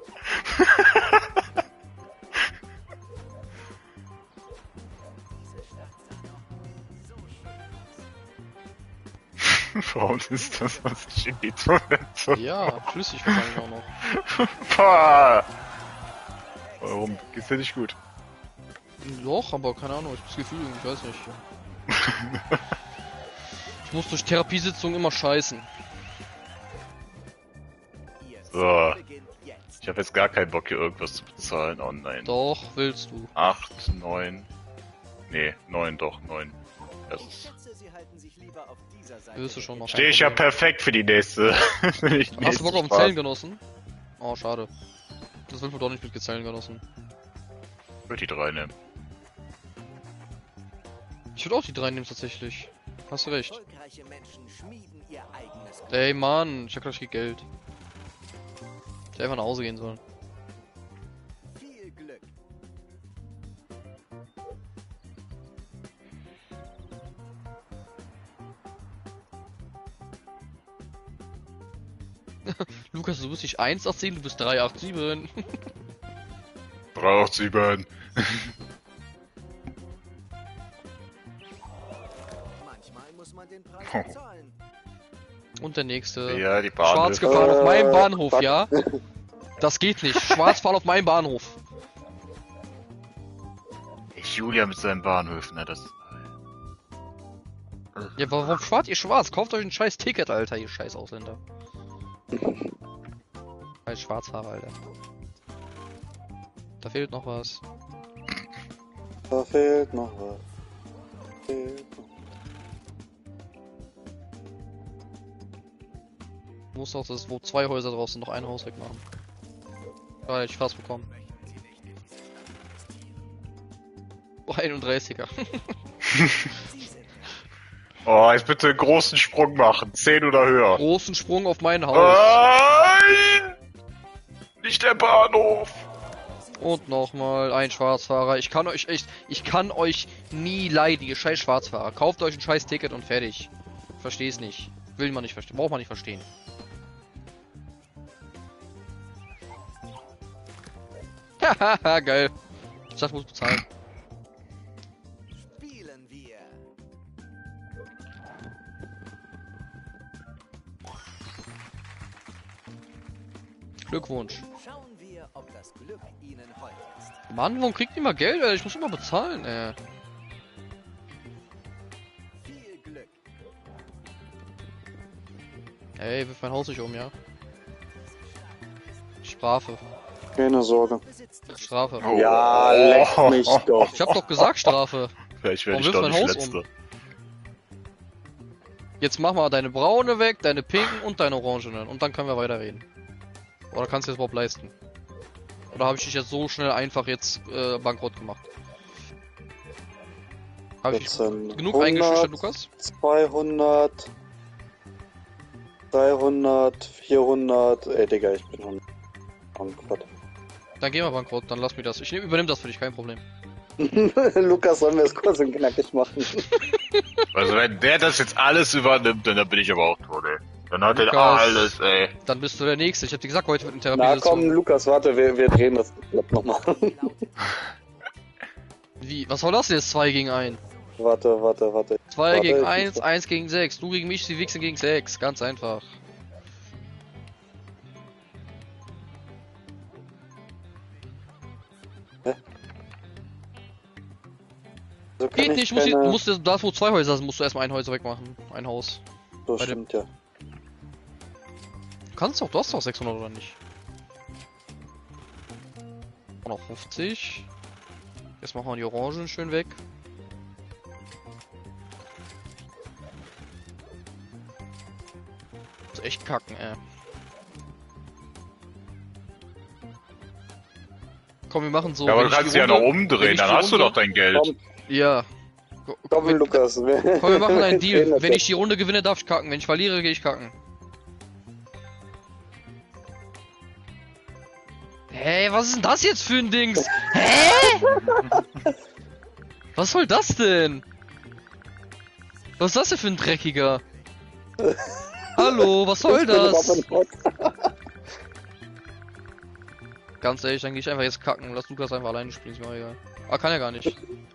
Warum ist das, was ich in die Toilette? Ja, flüssig wahrscheinlich auch noch. Boah. Warum geht's dir nicht gut? Doch, aber keine Ahnung, ich hab das Gefühl, ich weiß nicht. Ich muss durch Therapiesitzungen immer scheißen. So. Ich habe jetzt gar keinen Bock hier irgendwas zu bezahlen online. Doch, willst du. 8, 9. Nee, 9 doch, 9. Das ist. Schätze, Sie halten sich lieber auf dieser Seite Wirst du schon der noch. Stehe ich ja perfekt für die nächste. Hast du Bock auf den Zellengenossen? Oh, schade. Das wird wohl doch nicht mit Zellengenossen. Ich würde die 3 nehmen. Ich würde auch die 3 nehmen tatsächlich. Hast du recht. Erfolgreiche Menschen schmieden ihr eigenes Glück. Ey Mann, ich hab gleich viel Geld. Ich hätte einfach nach Hause gehen sollen. Viel Glück. Lukas, du bist nicht 187, du bist 387. 387. Manchmal muss man den Preis Oh. bezahlen. Und der nächste. Ja, die Bahn. Schwarz gefahren auf meinem Bahnhof, fuck. ja? Das geht nicht. Schwarz fahren auf meinem Bahnhof. Julia mit seinen Bahnhöfen, ne, das. Ja, warum fahrt ihr schwarz? Kauft euch ein scheiß Ticket, Alter, ihr scheiß Ausländer. Scheiß Schwarzfahrer, Alter. Da fehlt noch was. Da fehlt noch was. Fehlt noch. Du musst auch das, wo 2 Häuser draußen noch ein Haus wegmachen. Da hätte ich fast bekommen. 31er. Oh, jetzt bitte einen großen Sprung machen. 10 oder höher. Großen Sprung auf mein Haus. Nein! Nicht der Bahnhof! Und nochmal ein Schwarzfahrer. Ich kann euch nie leiden, ihr scheiß Schwarzfahrer. Kauft euch ein scheiß Ticket und fertig. Versteh's nicht. Will man nicht verstehen. Braucht man nicht verstehen. Hahaha, geil. Ich dachte, ich muss bezahlen. Spielen wir. Glückwunsch. Schauen wir, ob das Glück Ihnen hold ist. Mann, warum kriegt ihr immer Geld, Alter? Ich muss immer bezahlen, ey. Viel Glück. Ey, wirf mein Haus nicht um, ja? Strafe. Keine Sorge. Strafe. Oh. Ja, leck mich doch. Ich hab doch gesagt Strafe. Vielleicht werde Warum ich doch wirft nicht mein Haus letzter. Jetzt mach mal deine braune weg, deine pinken und deine orangenen. Und dann können wir weiterreden. Oder kannst du das überhaupt leisten? Oder habe ich dich jetzt so schnell einfach jetzt bankrott gemacht? Habe ich genug eingeschüchtert, Lukas? 200, 300, 400. Ey, Digga, ich bin 100. Bankrott. Dann gehen wir bankrott, dann lass mir das. Ich übernehme das für dich, kein Problem. Lukas, sollen wir es kurz und knackig machen? Also wenn der das jetzt alles übernimmt, dann bin ich aber auch tot, ey. Dann hat er Lukas. alles, ey. Dann bist du der Nächste. Ich hab dir gesagt, heute wird eine Na Therapiesitzung. komm, Lukas, warte, wir drehen das Blatt nochmal. Wie? Was soll das jetzt? 2 gegen 1. Warte. 2 gegen ich 1, muss- 1 gegen 6. Du gegen mich, sie wichsen gegen 6. Ganz einfach. So kann Geht ich nicht, keine- du musst da wo 2 Häuser sind, musst du erstmal ein Häuser wegmachen. Ein Haus. So bei dem- stimmt, ja. Du kannst doch, du hast doch 600 oder nicht? Und noch 50. Jetzt machen wir die Orangen schön weg. Das ist echt kacken, ey. Komm, wir machen so. Ja, aber wenn du ich kannst die ja noch Runde- umdrehen, wenn ich dann die hast du Runde- doch dein Geld. Komm, Ja. komm, Lukas. Komm, wir machen einen drehen Deal. das Wenn jetzt. ich die Runde gewinne, darf ich kacken. Wenn ich verliere, gehe ich kacken. Hey, was ist denn das jetzt für ein Dings? Hä? Was soll das denn? Was ist das denn für ein Dreckiger? Hallo, was soll das? Ganz ehrlich, dann gehe ich einfach jetzt kacken. Lass Lukas einfach alleine spielen, ist mir auch egal. Ah, kann er gar nicht.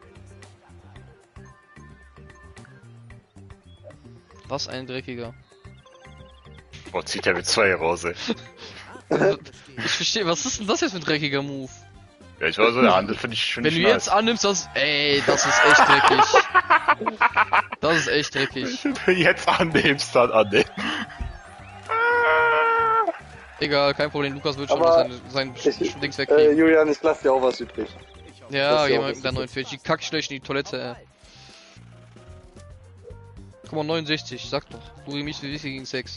Was ein Dreckiger. Boah, zieht er mit 2 raus, ey. Ich verstehe, was ist denn das jetzt für ein dreckiger Move? Ja, ich war so, der andere finde ich Wenn du nice. jetzt annimmst, das... Ey, das ist echt dreckig. Das ist echt dreckig. Wenn du jetzt annimmst, dann annehmen. Egal, kein Problem, Lukas wird schon Aber sein ich, Dings wegkriegen. Julian, ich lasse dir auch was übrig. Ja, das ist ja geh auch mal was mit der übrig. 49, die kackschlecht in die Toilette, Guck mal, 69, sag doch. Du gegen mich, wie gegen 6.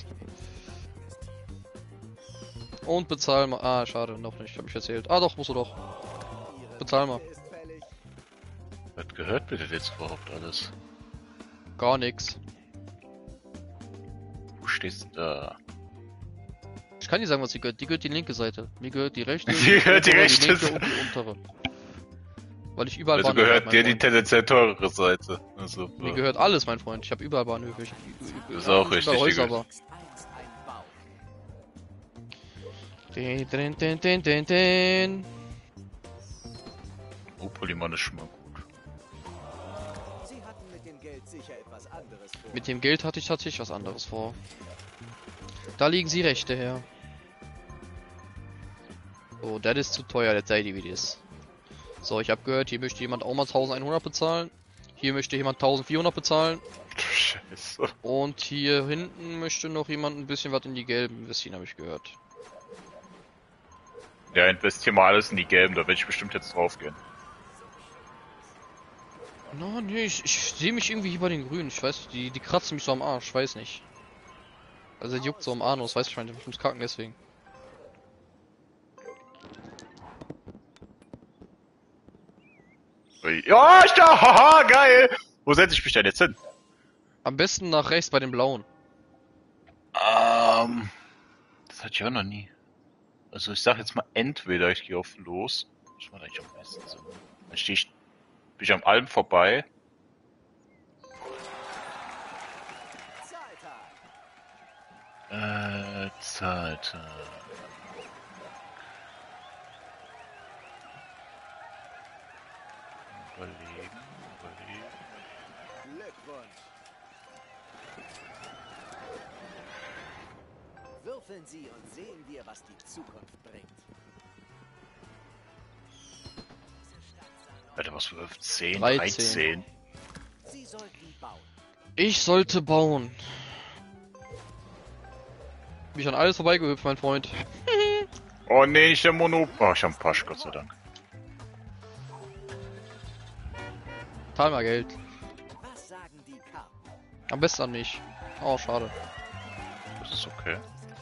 Und bezahl mal. Ah, schade, noch nicht, hab ich erzählt. Ah, doch, musst du doch. Bezahl mal. Was gehört mir denn jetzt überhaupt alles? Gar nix. Wo stehst du da? Ich kann dir sagen, was sie gehört. Die gehört die linke Seite. Mir gehört die rechte. Die gehört die obere, rechte linke und die untere. Weil ich überall Also Bahnhöfe gehört hab, dir mein die Freund. tendenziell teurere Seite. Also, Mir gehört alles, mein Freund. Ich habe überall Bahnhöfe. Das ist auch richtig, Häuser, Digga. aber. Den. Oh, Polyman ist schon mal gut. Sie hatten mit dem Geld sicher etwas anderes vor. Mit dem Geld hatte ich tatsächlich was anderes vor. Da liegen sie Rechte her. Oh, das ist zu teuer, das sei die wie das. So, ich habe gehört, hier möchte jemand auch mal 1100 bezahlen. Hier möchte jemand 1400 bezahlen. Scheiße. Und hier hinten möchte noch jemand ein bisschen was in die gelben investieren, habe ich gehört. Ja, investier mal alles in die gelben, da werde ich bestimmt jetzt drauf gehen. No, nee, ich sehe mich irgendwie hier bei den Grünen. Ich weiß, die kratzen mich so am Arsch, weiß nicht. Also, die juckt so am Anus, weiß ich nicht, ich muss kacken deswegen. Ja, ich da, haha, geil! Wo setze ich mich denn jetzt hin? Am besten nach rechts bei den Blauen. Das hatte ich auch noch nie. Also ich sag jetzt mal entweder ich gehe auf los. Das macht eigentlich am besten Sinn. Dann bin ich am Alm vorbei. Zeit. Überlegen. Glückwunsch. Würfeln Sie und sehen wir, was die Zukunft bringt. Alter, was für 10, 13. 13. Sie sollten bauen. Ich sollte bauen. Bin ich an alles vorbeigehüpft, mein Freund. Oh nee, nicht der Mono. Oh, ich hab einen Pasch, Gott sei Dank. Zahl mal Geld. Was sagen die Karten? Am besten an mich. Oh, schade. Das ist okay.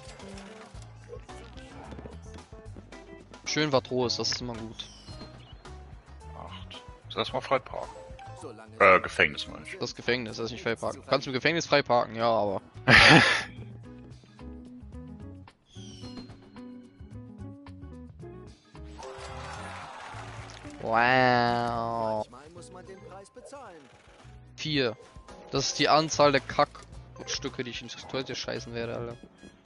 Schön was Rohes, das ist immer gut. 8. Ist erstmal frei parken. Solange Gefängnis meine ich. Das Gefängnis, das ist nicht frei parken. Du kannst im Gefängnis frei parken, ja, aber. Wow. manchmal muss man den Preis bezahlen. 4. Das ist die Anzahl der Kackstücke, die ich in das Toilette scheißen werde, Alter.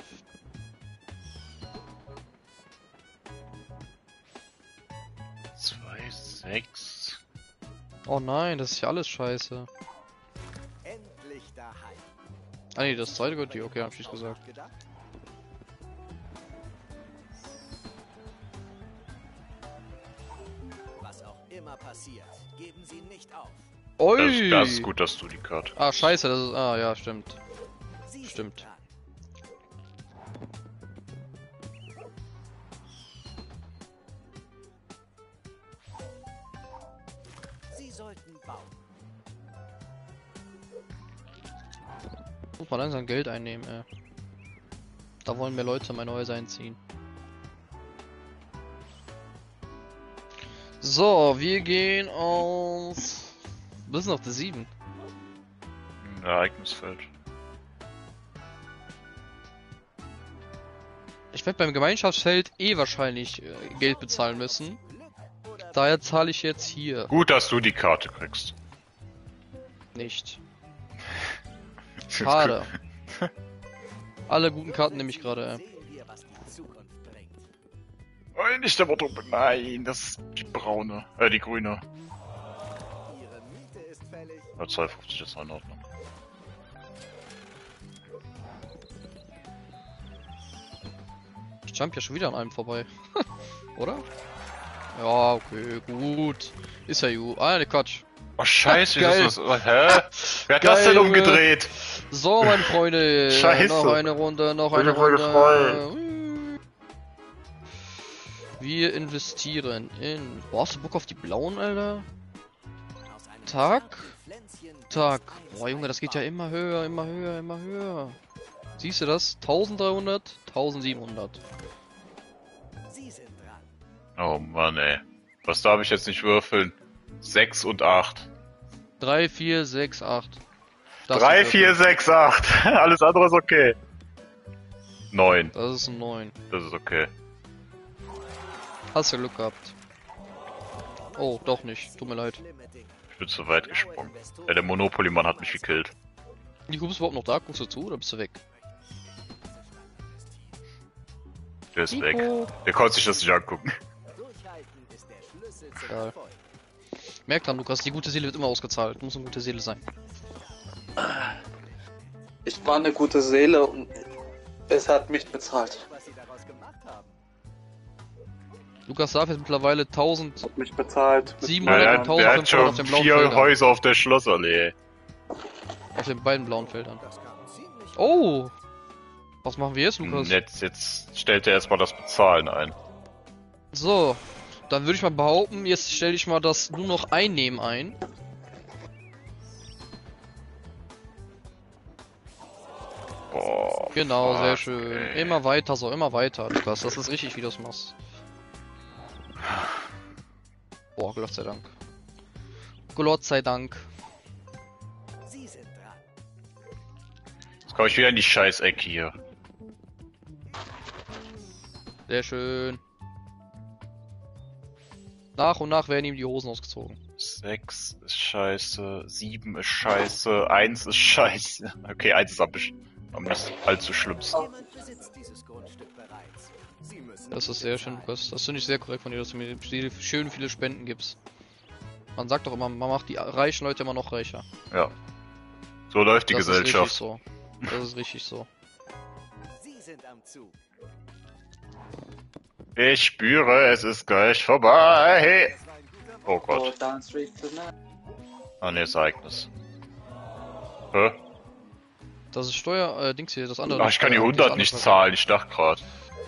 Zwei, 6. Oh nein, das ist ja alles scheiße. Endlich daheim. Ah nee, das zweite gehört die, okay, hab ich gesagt. Gedacht? Was auch immer passiert, geben Sie nicht auf. Ui! Das ist gut, dass du die Karte. Ah, scheiße, das ist. Ah, ja, stimmt. Sie sind Stimmt. dran. Sie sollten bauen. Muss mal langsam Geld einnehmen, ey. Da wollen mehr Leute meine Häuser einziehen. So, wir gehen auf. Bis auf die 7. Ein Ereignisfeld. Ich werde beim Gemeinschaftsfeld eh wahrscheinlich Geld bezahlen müssen. Daher zahle ich jetzt hier Gut, dass du die Karte kriegst. nicht. Schade. Alle guten Karten nehme ich gerade. Sehen wir, was die Zukunft bringt. Oh, nicht der Motto. Nein, das ist die braune. Die grüne. Ihre Miete ist fällig. Ja, 2,50 ist noch in Ordnung. Ich jump ja schon wieder an einem vorbei. Oder? Ja, okay, gut. Ist ja gut. Ah, ne Quatsch. Oh, scheiße, Geil. das ist was. Hä? Wer hat das Geil, denn Junge. umgedreht? So, meine Freunde. Scheiße. Noch eine Runde, noch Bin eine ich voll Runde. Wir investieren in... Boah, hast du Bock auf die blauen, Alter? Tag? Tag. Boah, Junge, das geht ja immer höher, immer höher, immer höher. Siehst du das? 1300, 1700. Oh Mann, ey. Was darf ich jetzt nicht würfeln? 6 und 8. 3, 4, 6, 8. 3, 4, 6, 8. Alles andere ist okay. 9. Das ist ein 9. Das ist okay. Hast du Glück gehabt. Oh, doch nicht. Tut mir leid. Ich bin zu weit gesprungen. Ja, der Monopoly-Mann hat mich gekillt. Nico, bist du überhaupt noch da? Guckst du zu oder bist du weg? Der ist Nico. weg. Der konnte sich das nicht angucken. Geil. Merk dran, Lukas, die gute Seele wird immer ausgezahlt. Muss eine gute Seele sein. Ich war eine gute Seele und es hat mich bezahlt. Lukas darf jetzt mittlerweile 1700 Hat mich bezahlt. und Der hat 1500 schon auf den blauen 4 Feldern. Häuser auf der Schlossallee. Auf den beiden blauen Feldern. Oh! Was machen wir jetzt, Lukas? Jetzt stellt er erstmal das Bezahlen ein. So, dann würde ich mal behaupten, jetzt stelle ich mal das nur noch Einnehmen ein. Boah. Genau, sehr fuck, schön. ey. Immer weiter so, immer weiter, Lukas. Das ist richtig, wie du es machst. Boah, Gott sei Dank. Gott sei Dank. Jetzt komme ich wieder in die Scheißecke hier. Sehr schön. Nach und nach werden ihm die Hosen ausgezogen. 6 ist scheiße, 7 ist scheiße, 1 ist scheiße. Okay, 1 ist am nicht allzu schlimmsten. Das ist sehr schön, Lukas. Das finde ich sehr korrekt von dir, dass du mir schön viele Spenden gibst. Man sagt doch immer, man macht die reichen Leute immer noch reicher. Ja. So läuft die Das Gesellschaft. ist richtig so. Das ist richtig so. Sie sind am Zug. Ich spüre, es ist gleich vorbei. Oh Gott. Ah ne, ist Ereignis. Hä? Das ist Dings hier, das andere. Ach, ich kann die 100 nicht zahlen, ich dachte gerade.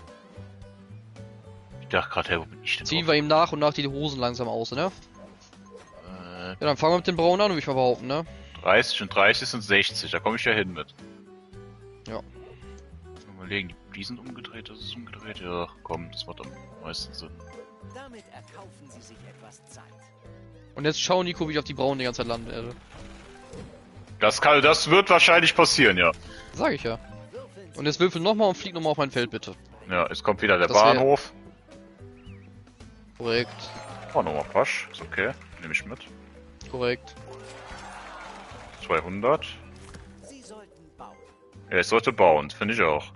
Ich dachte gerade, hey, wo bin ich denn? Ziehen wir ihm nach und nach die Hosen langsam aus, ne? Äh, Ja, dann fangen wir mit den braunen an, würde ich mal behaupten, ne? 30 und 30 sind 60, da komme ich ja hin mit. Ja. Überlegen, die sind umgedreht, das ist umgedreht. Ja, komm, das macht am meisten Sinn. Damit erkaufen Sie sich etwas Zeit. Und jetzt schau, Nico, wie ich auf die braunen die ganze Zeit lande. Das wird wahrscheinlich passieren, ja. Sag ich ja. Und jetzt würfel nochmal und flieg nochmal auf mein Feld, bitte. Ja, jetzt kommt wieder der Das wär- Bahnhof. Korrekt. Oh, nochmal Pasch, ist okay. Nehme ich mit. Korrekt. 200. Sie sollten bauen. Ja, ich sollte bauen, finde ich auch.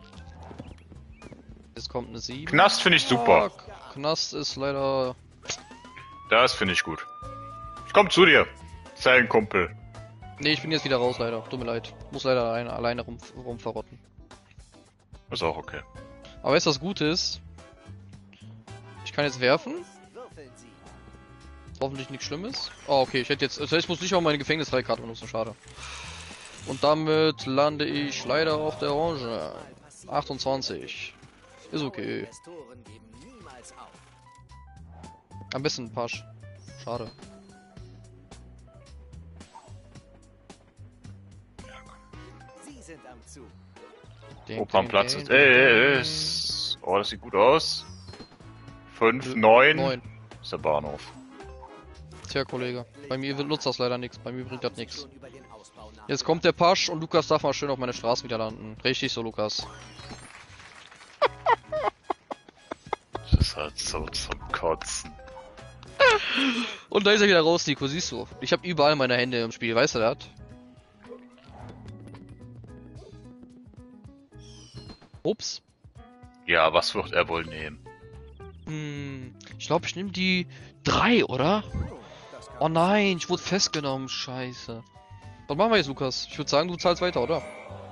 Jetzt kommt eine 7. Knast finde ich super. Knast ist leider... Das finde ich gut. Ich komm zu dir, Zellenkumpel. Nee, ich bin jetzt wieder raus, leider. Tut mir leid. Muss leider alleine rumverrotten. Ist auch okay. Aber weißt du, was gut ist? Ich kann jetzt werfen. Würfeln Sie. Hoffentlich nichts Schlimmes. Oh, okay, ich hätte jetzt... Also ich muss nicht mal meine Gefängnisfreikarte benutzen, schade. Und damit lande ich leider auf der Orange. 28. Ist okay. Investoren geben niemals auf. Am besten ein Pasch. Schade. Sie sind am Zug. Opernplatz ist... Oh, das sieht gut aus. 5, 9. 9. Ist der Bahnhof. Tja, Kollege. Bei mir nutzt das leider nichts. Bei mir bringt das nichts. Schon über den Ausbau nach. Jetzt kommt der Pasch und Lukas darf mal schön auf meine Straße wieder landen. Richtig so, Lukas. Das ist halt so zum Kotzen. Und da ist er wieder raus, Nico, siehst du. Ich habe überall meine Hände im Spiel, weißt du das? Ups. Ja, was wird er wohl nehmen? Ich glaube, ich nehme die 3, oder? Oh nein, ich wurde festgenommen, scheiße. Was machen wir jetzt, Lukas? Ich würde sagen, du zahlst weiter, oder?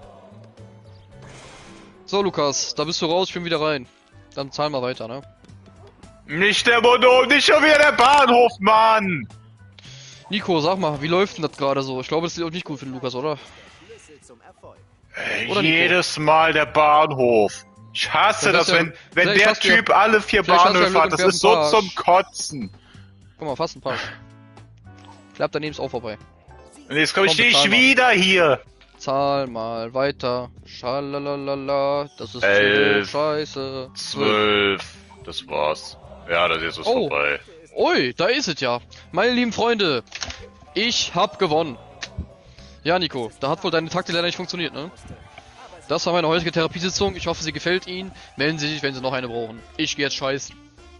So, Lukas, da bist du raus, ich bin wieder rein. Dann zahlen wir weiter, ne? Nicht der Mono, nicht schon wieder der Bahnhof, Mann! Nico, sag mal, wie läuft denn das gerade so? Ich glaube, das ist auch nicht gut für den Lukas, oder? Schlüssel zum Erfolg. Ey, Oder Nico? jedes Mal der Bahnhof. Ich hasse Ja, das, das ist ja- wenn vielleicht der hast du ja- Typ alle 4 vielleicht hast du ja Bahnhöfe Glück hat. Das und ist so wir haben ein paar zum Kotzen. Guck mal, fast ein Park. Knapp daneben ist auch vorbei. Und jetzt stehe ich bezahl mal. wieder hier. Zahl mal weiter. Schalalala. Das ist 11, so scheiße. 12. Das war's. Ja, das ist Oh. vorbei. Ui, da ist es ja. Meine lieben Freunde, ich hab gewonnen. Ja, Nico, da hat wohl deine Taktik leider nicht funktioniert, ne? Das war meine heutige Therapiesitzung. Ich hoffe, sie gefällt Ihnen. Melden Sie sich, wenn Sie noch eine brauchen. Ich gehe jetzt scheißen.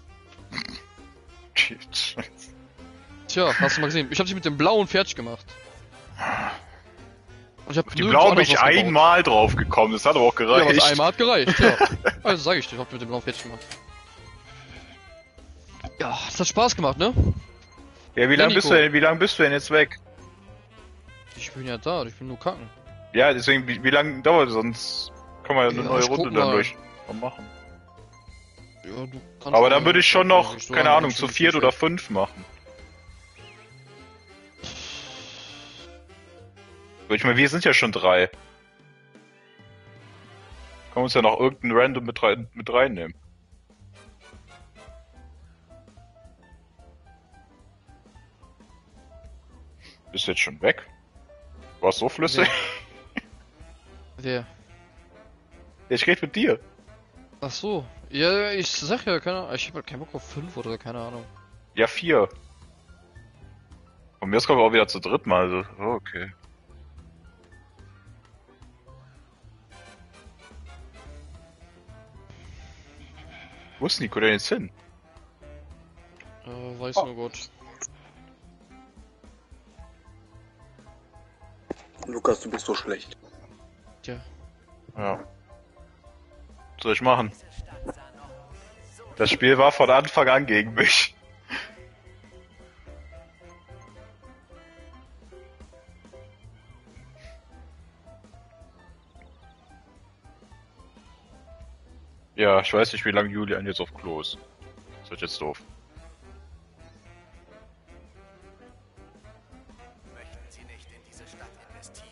Tja, hast du mal gesehen? Ich habe dich mit dem blauen fertig gemacht. Und ich hab Die nirgendwo Blau bin anders ich was gebaut. einmal drauf gekommen. Das hat aber auch Ja, gereicht. was einmal hat gereicht, ja. Also sag ich dir, ich hab mit dem blauen fertig gemacht. Ja, es hat Spaß gemacht, ne? Ja, wie lange Nico. wie lang bist du denn jetzt weg? Ich bin ja da, ich bin nur kacken. Ja, deswegen, wie lange dauert es? Sonst kann man ja eine Ja, neue ich Runde guck dann mal. durch machen. Ja, du kannst Aber dann würde ich schon noch, so keine lange Ahnung, nicht zu so 4 viel oder 5 machen. Ich meine, wir sind ja schon 3. Können wir uns ja noch irgendeinen Random mit reinnehmen. Bist du jetzt schon weg? Warst so flüssig? Wer? Ich rede mit dir. Ach so. Ja, ich sag ja, keine Ahnung. Ich hab halt keinen Bock auf 5 oder keine Ahnung. Ja, 4. Und mir ist kommen wir auch wieder zu dritt mal. Also, oh, okay. Wo ist Nico denn jetzt hin? Weiß nur Gott. Lukas, du bist so schlecht. Tja. Ja. Was soll ich machen? Das Spiel war von Anfang an gegen mich. Ja, ich weiß nicht, wie lange Julian jetzt auf Klo ist. Das wird jetzt doof. Möchten Sie nicht in diese Stadt investieren?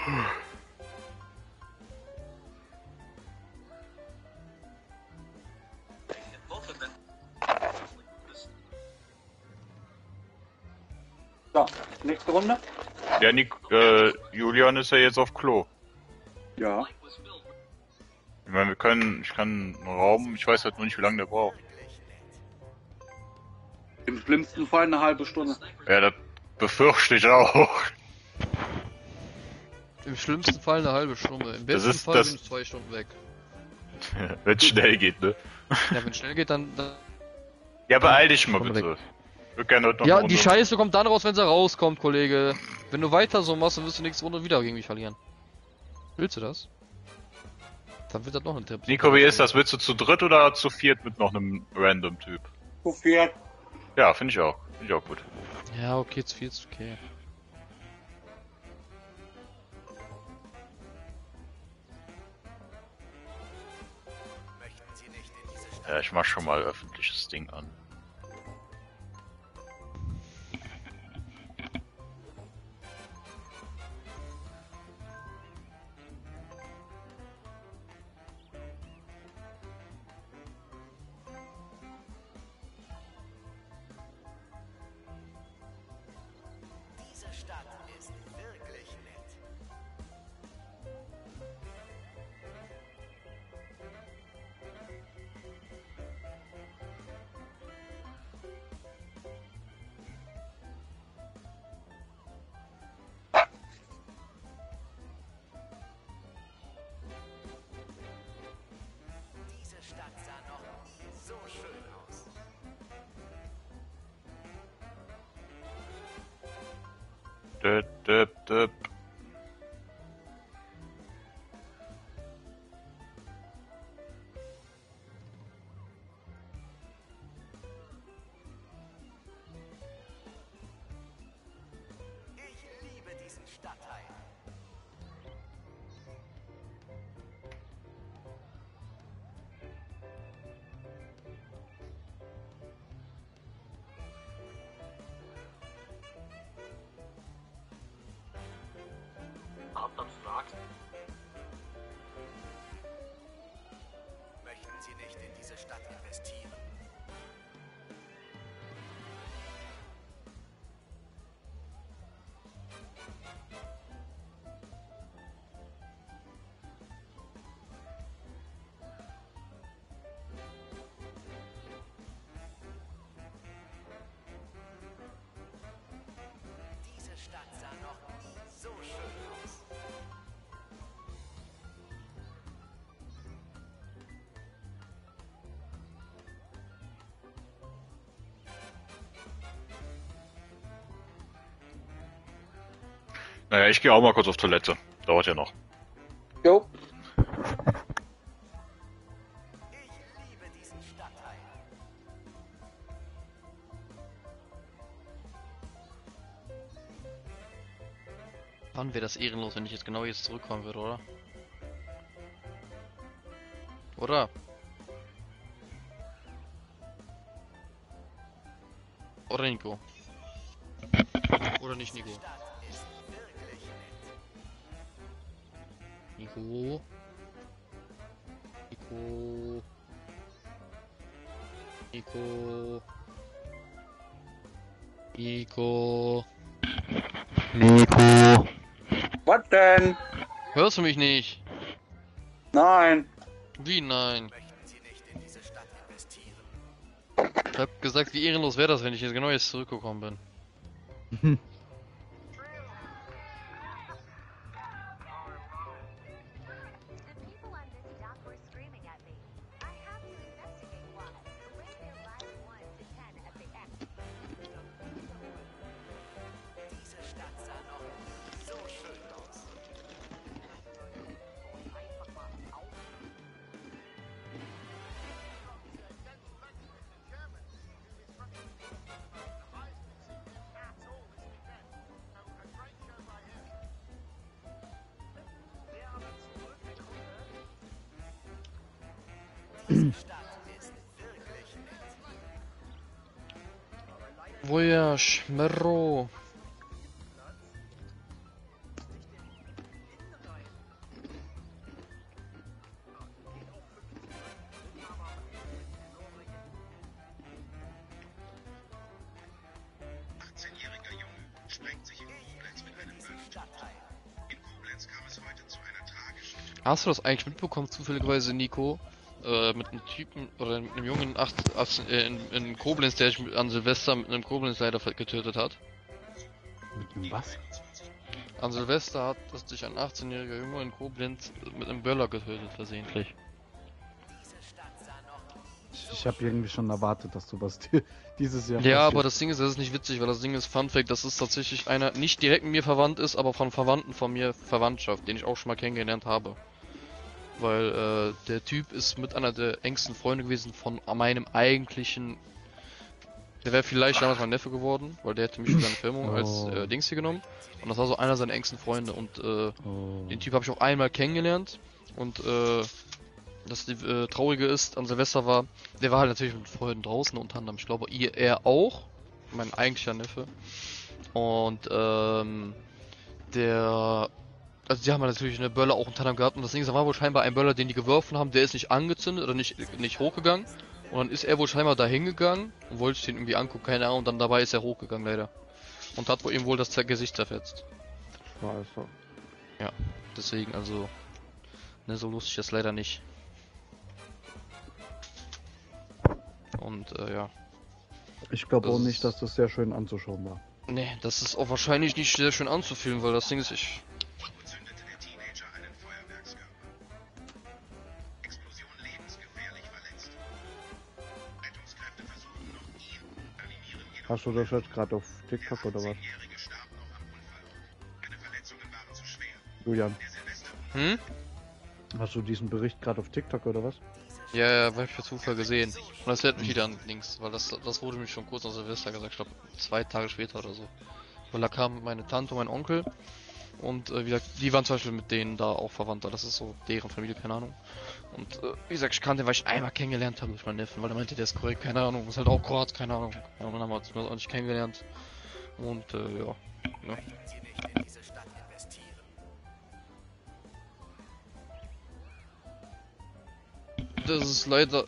So, nächste Runde? Ja, Julian ist ja jetzt auf Klo. Ja. Ich meine, ich kann einen Raum, ich weiß halt nur nicht, wie lange der braucht. Im schlimmsten Fall eine halbe Stunde. Ja, das befürchte ich auch. Im schlimmsten Fall eine halbe Stunde. Im Das besten ist Fall das- bin ich 2 Stunden weg. Wenn es schnell geht, ne? Ja, wenn es schnell geht, dann Ja, beeil dich mal Komm bitte. Ich würde gerne heute noch ja, eine die Runde- Scheiße kommt dann raus, wenn sie rauskommt, Kollege. Wenn du weiter so machst, dann wirst du nächste Runde wieder gegen mich verlieren. Willst du das? Dann wird das noch ein Tipp. Nico, wie ist das? Willst du zu dritt oder zu viert mit noch einem Random-Typ? Zu viert. Ja, finde ich auch. Finde ich auch gut. Ja, okay, zu viel ist okay. Möchten Sie nicht in diese Stadt? Ja, ich mach schon mal öffentliches Ding an. Diese Stadt ist wirklich nett. Diese Stadt sah noch nie so schön aus. Döp, döp, döp. Ich liebe diesen Stadtteil. Naja, ich gehe auch mal kurz auf Toilette. Dauert ja noch. Jo. Wann wäre das ehrenlos, wenn ich jetzt genau jetzt zurückkommen würde, oder? Oder? Oder Nico? Oder nicht Nico? Nico? Nico? Nico? Nico? Nico? Was denn? Hörst du mich nicht? Nein. Wie nein? Ich hab gesagt, wie ehrenlos wäre das, wenn ich jetzt genau jetzt zurückgekommen bin. Voyage, Merro. Hast du das eigentlich mitbekommen, zufälligerweise, Nico? Mit einem Typen oder mit einem Jungen in Koblenz, der sich an Silvester mit einem Koblenz-Leiter getötet hat? Mit dem was? An Silvester hat sich ein 18-jähriger Junge in Koblenz mit einem Böller getötet, versehentlich. Ich habe irgendwie schon erwartet, dass du was dieses Jahr Ja, passiert. aber das Ding ist, das ist nicht witzig, weil das Ding ist Fun Fact, dass es tatsächlich einer nicht direkt mit mir verwandt ist, aber von Verwandten von mir Verwandtschaft, den ich auch schon mal kennengelernt habe. Weil der Typ ist mit einer der engsten Freunde gewesen von meinem eigentlichen... Der wäre vielleicht damals mein Neffe geworden, weil der hätte mich für seine Firmung als Dings hier genommen. Und das war so einer seiner engsten Freunde und den Typ habe ich auch einmal kennengelernt. Und das Traurige ist, an Silvester war, der war halt natürlich mit Freunden draußen, unter anderem, ich glaube, er auch, mein eigentlicher Neffe. Und also die haben halt natürlich eine Böller auch unter anderem gehabt und das Ding ist, da war wohl scheinbar ein Böller, den die geworfen haben, der ist nicht angezündet oder nicht hochgegangen. Und dann ist er wohl scheinbar da hingegangen und wollte sich den irgendwie angucken, keine Ahnung, und dann dabei ist er hochgegangen leider. Und hat wohl ihm wohl das Gesicht zerfetzt. Scheiße. Ja, deswegen also, ne, so lustig ist leider nicht. Und ja. Ich glaube Das auch ist- nicht, dass das sehr schön anzuschauen war. Ne, das ist auch wahrscheinlich nicht sehr schön anzufühlen, weil das Ding ist, Zündete der Teenager einen Feuerwerkskörper. Explosion lebensgefährlich verletzt. Rettungskräfte versuchen noch ihn zu reanimieren, jedoch Hast du das jetzt gerade auf TikTok oder was? der 18-Jährige starb noch am Unfallort. Seine Verletzungen waren zu schwer. Julian, Der Silvester hast du diesen Bericht gerade auf TikTok oder was? ja, hab ich per Zufall gesehen. Und das wird mich wieder an links, weil das wurde mir schon kurz nach Silvester gesagt, ich glaube 2 Tage später oder so. Weil da kam meine Tante und mein Onkel und wie gesagt, die waren zum Beispiel mit denen da auch verwandt, das ist so deren Familie, keine Ahnung. Und wie gesagt, ich kannte den, weil ich einmal kennengelernt habe durch meinen Neffen, weil er meinte, der ist korrekt, keine Ahnung, ist halt auch Kroat, keine Ahnung. Ja, und dann haben wir uns auch nicht kennengelernt. Und ja. Ne? Sie nicht in diese Stadt investieren. Das ist leider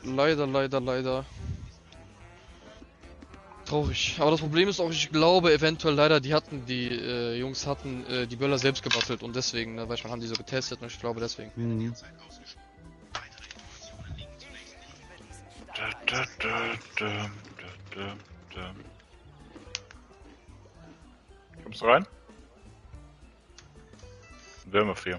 traurig. Aber das Problem ist auch, ich glaube eventuell leider, die Jungs hatten die Böller selbst gebastelt und deswegen, ne, weil schon haben die so getestet und ich glaube deswegen. Mhm. Kommst du rein? Wärmefrier.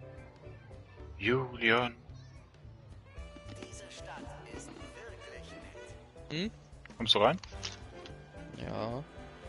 Julian. Diese Stadt ist wirklich nett. Hm? Kommst du rein? Ja.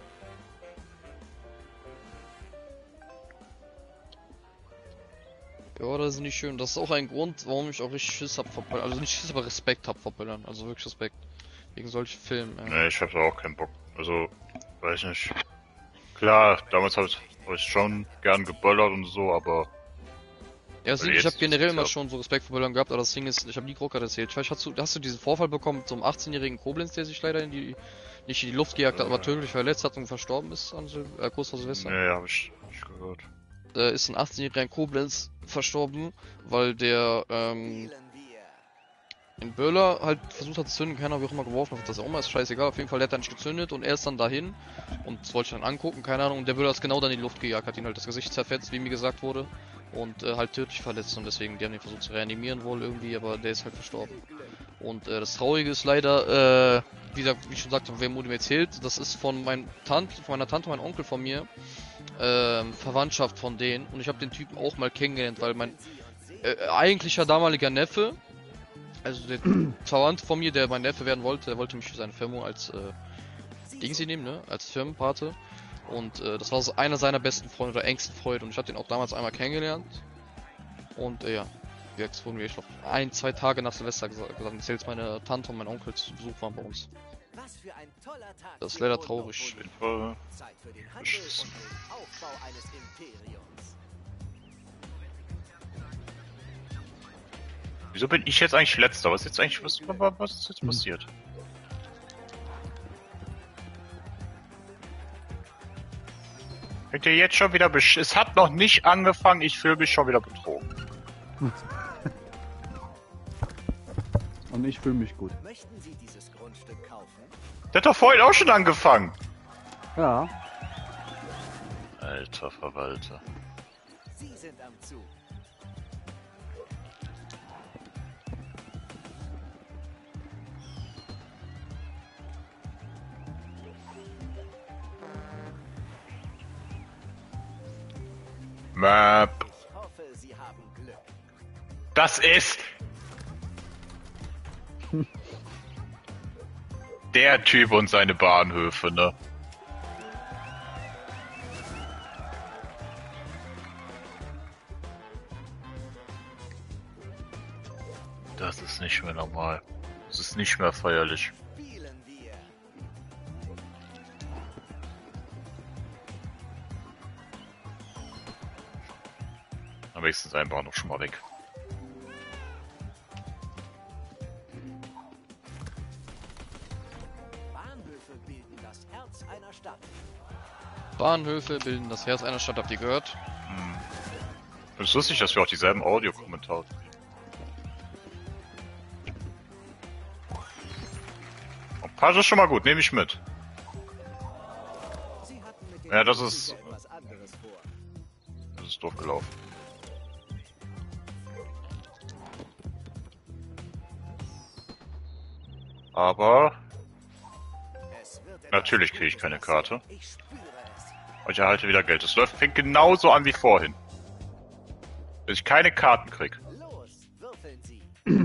Ja, das ist nicht schön. Das ist auch ein Grund, warum ich auch richtig Schiss hab vor Böllern. Also nicht Schiss, aber Respekt hab vor Böllern. Also wirklich Respekt. Wegen solchen Filmen. Ja. Nee, ich hab da auch keinen Bock. Also, weiß nicht. Klar, damals hab ich schon gern geböllert und so, aber... Ja, deswegen, jetzt ich habe generell ist immer ja- schon so Respekt vor Böllern gehabt, aber das Ding ist, ich habe nie Krokat erzählt. Vielleicht hast du diesen Vorfall bekommen mit so einem 18-jährigen Koblenz, der sich leider nicht in die Luft gejagt hat, aber tödlich verletzt hat und verstorben ist an kurz vor Silvester. Nee, hab ich nicht gehört. Da ist ein 18-jähriger in Koblenz verstorben, weil der Spielen wir. in Böhler halt versucht hat zu zünden, keiner wie auch immer geworfen hat, das ist auch mal ist scheißegal, auf jeden Fall, der hat dann nicht gezündet und er ist dann dahin und das wollte ich dann angucken, keine Ahnung, und der Böhler ist genau dann in die Luft gejagt, hat ihn halt das Gesicht zerfetzt, wie mir gesagt wurde, und halt tödlich verletzt und deswegen, die haben ihn versucht zu reanimieren wohl irgendwie, aber der ist halt verstorben. Und das Traurige ist leider, wie ich schon sagte, wer Modi mir erzählt, das ist von meiner Tante, mein Onkel von mir, Verwandtschaft von denen, und ich habe den Typen auch mal kennengelernt, weil mein eigentlicher damaliger Neffe, also der Verwandte von mir, der mein Neffe werden wollte, der wollte mich für seine Firma als Dingsi nehmen, ne? Als Firmenpate. Und das war so einer seiner besten Freunde oder engsten Freunde und ich hatte ihn auch damals einmal kennengelernt. Und ja, jetzt wurden wir, ich glaube, 1-2 Tage nach Silvester gesagt, erzählt meine Tante und mein Onkel zu Besuch waren bei uns. Was für ein toller Tag. Das ist leider traurig. Auf jeden Fall. Zeit für den Handel Beschissen. und den Aufbau eines Imperiums. Wieso bin ich jetzt eigentlich letzter? Was ist jetzt eigentlich, was ist jetzt passiert? Fängt ihr jetzt schon wieder es hat noch nicht angefangen, ich fühle mich schon wieder betrogen. Und ich fühle mich gut. Möchten Sie dieses Grundstück kaufen? Der hat doch vorhin auch schon angefangen. Ja. Alter Verwalter. Sie sind am Zug. Map. Ich hoffe, Sie haben Glück. Das ist... Der Typ und seine Bahnhöfe, ne? Das ist nicht mehr normal. Das ist nicht mehr feierlich. Spielen wir. Am wenigsten sein Bahnhof schon mal weg. Bahnhöfe bilden das Herz einer Stadt. Bahnhöfe bilden das Herz einer Stadt, habt ihr gehört? Es ist lustig, dass wir auch dieselben Audiokommentare kriegen. Das ist schon mal gut, nehme ich mit. Sie hatten mit dem Ja, das Krieg ist- etwas anderes vor. Das ist doof gelaufen. Aber Es wird etwas natürlich kriege ich keine Gutes Karte. passieren. Ich spüre es. Und ich erhalte wieder Geld. Es fängt genauso an wie vorhin. Bis ich keine Karten krieg. Los, würfeln Sie.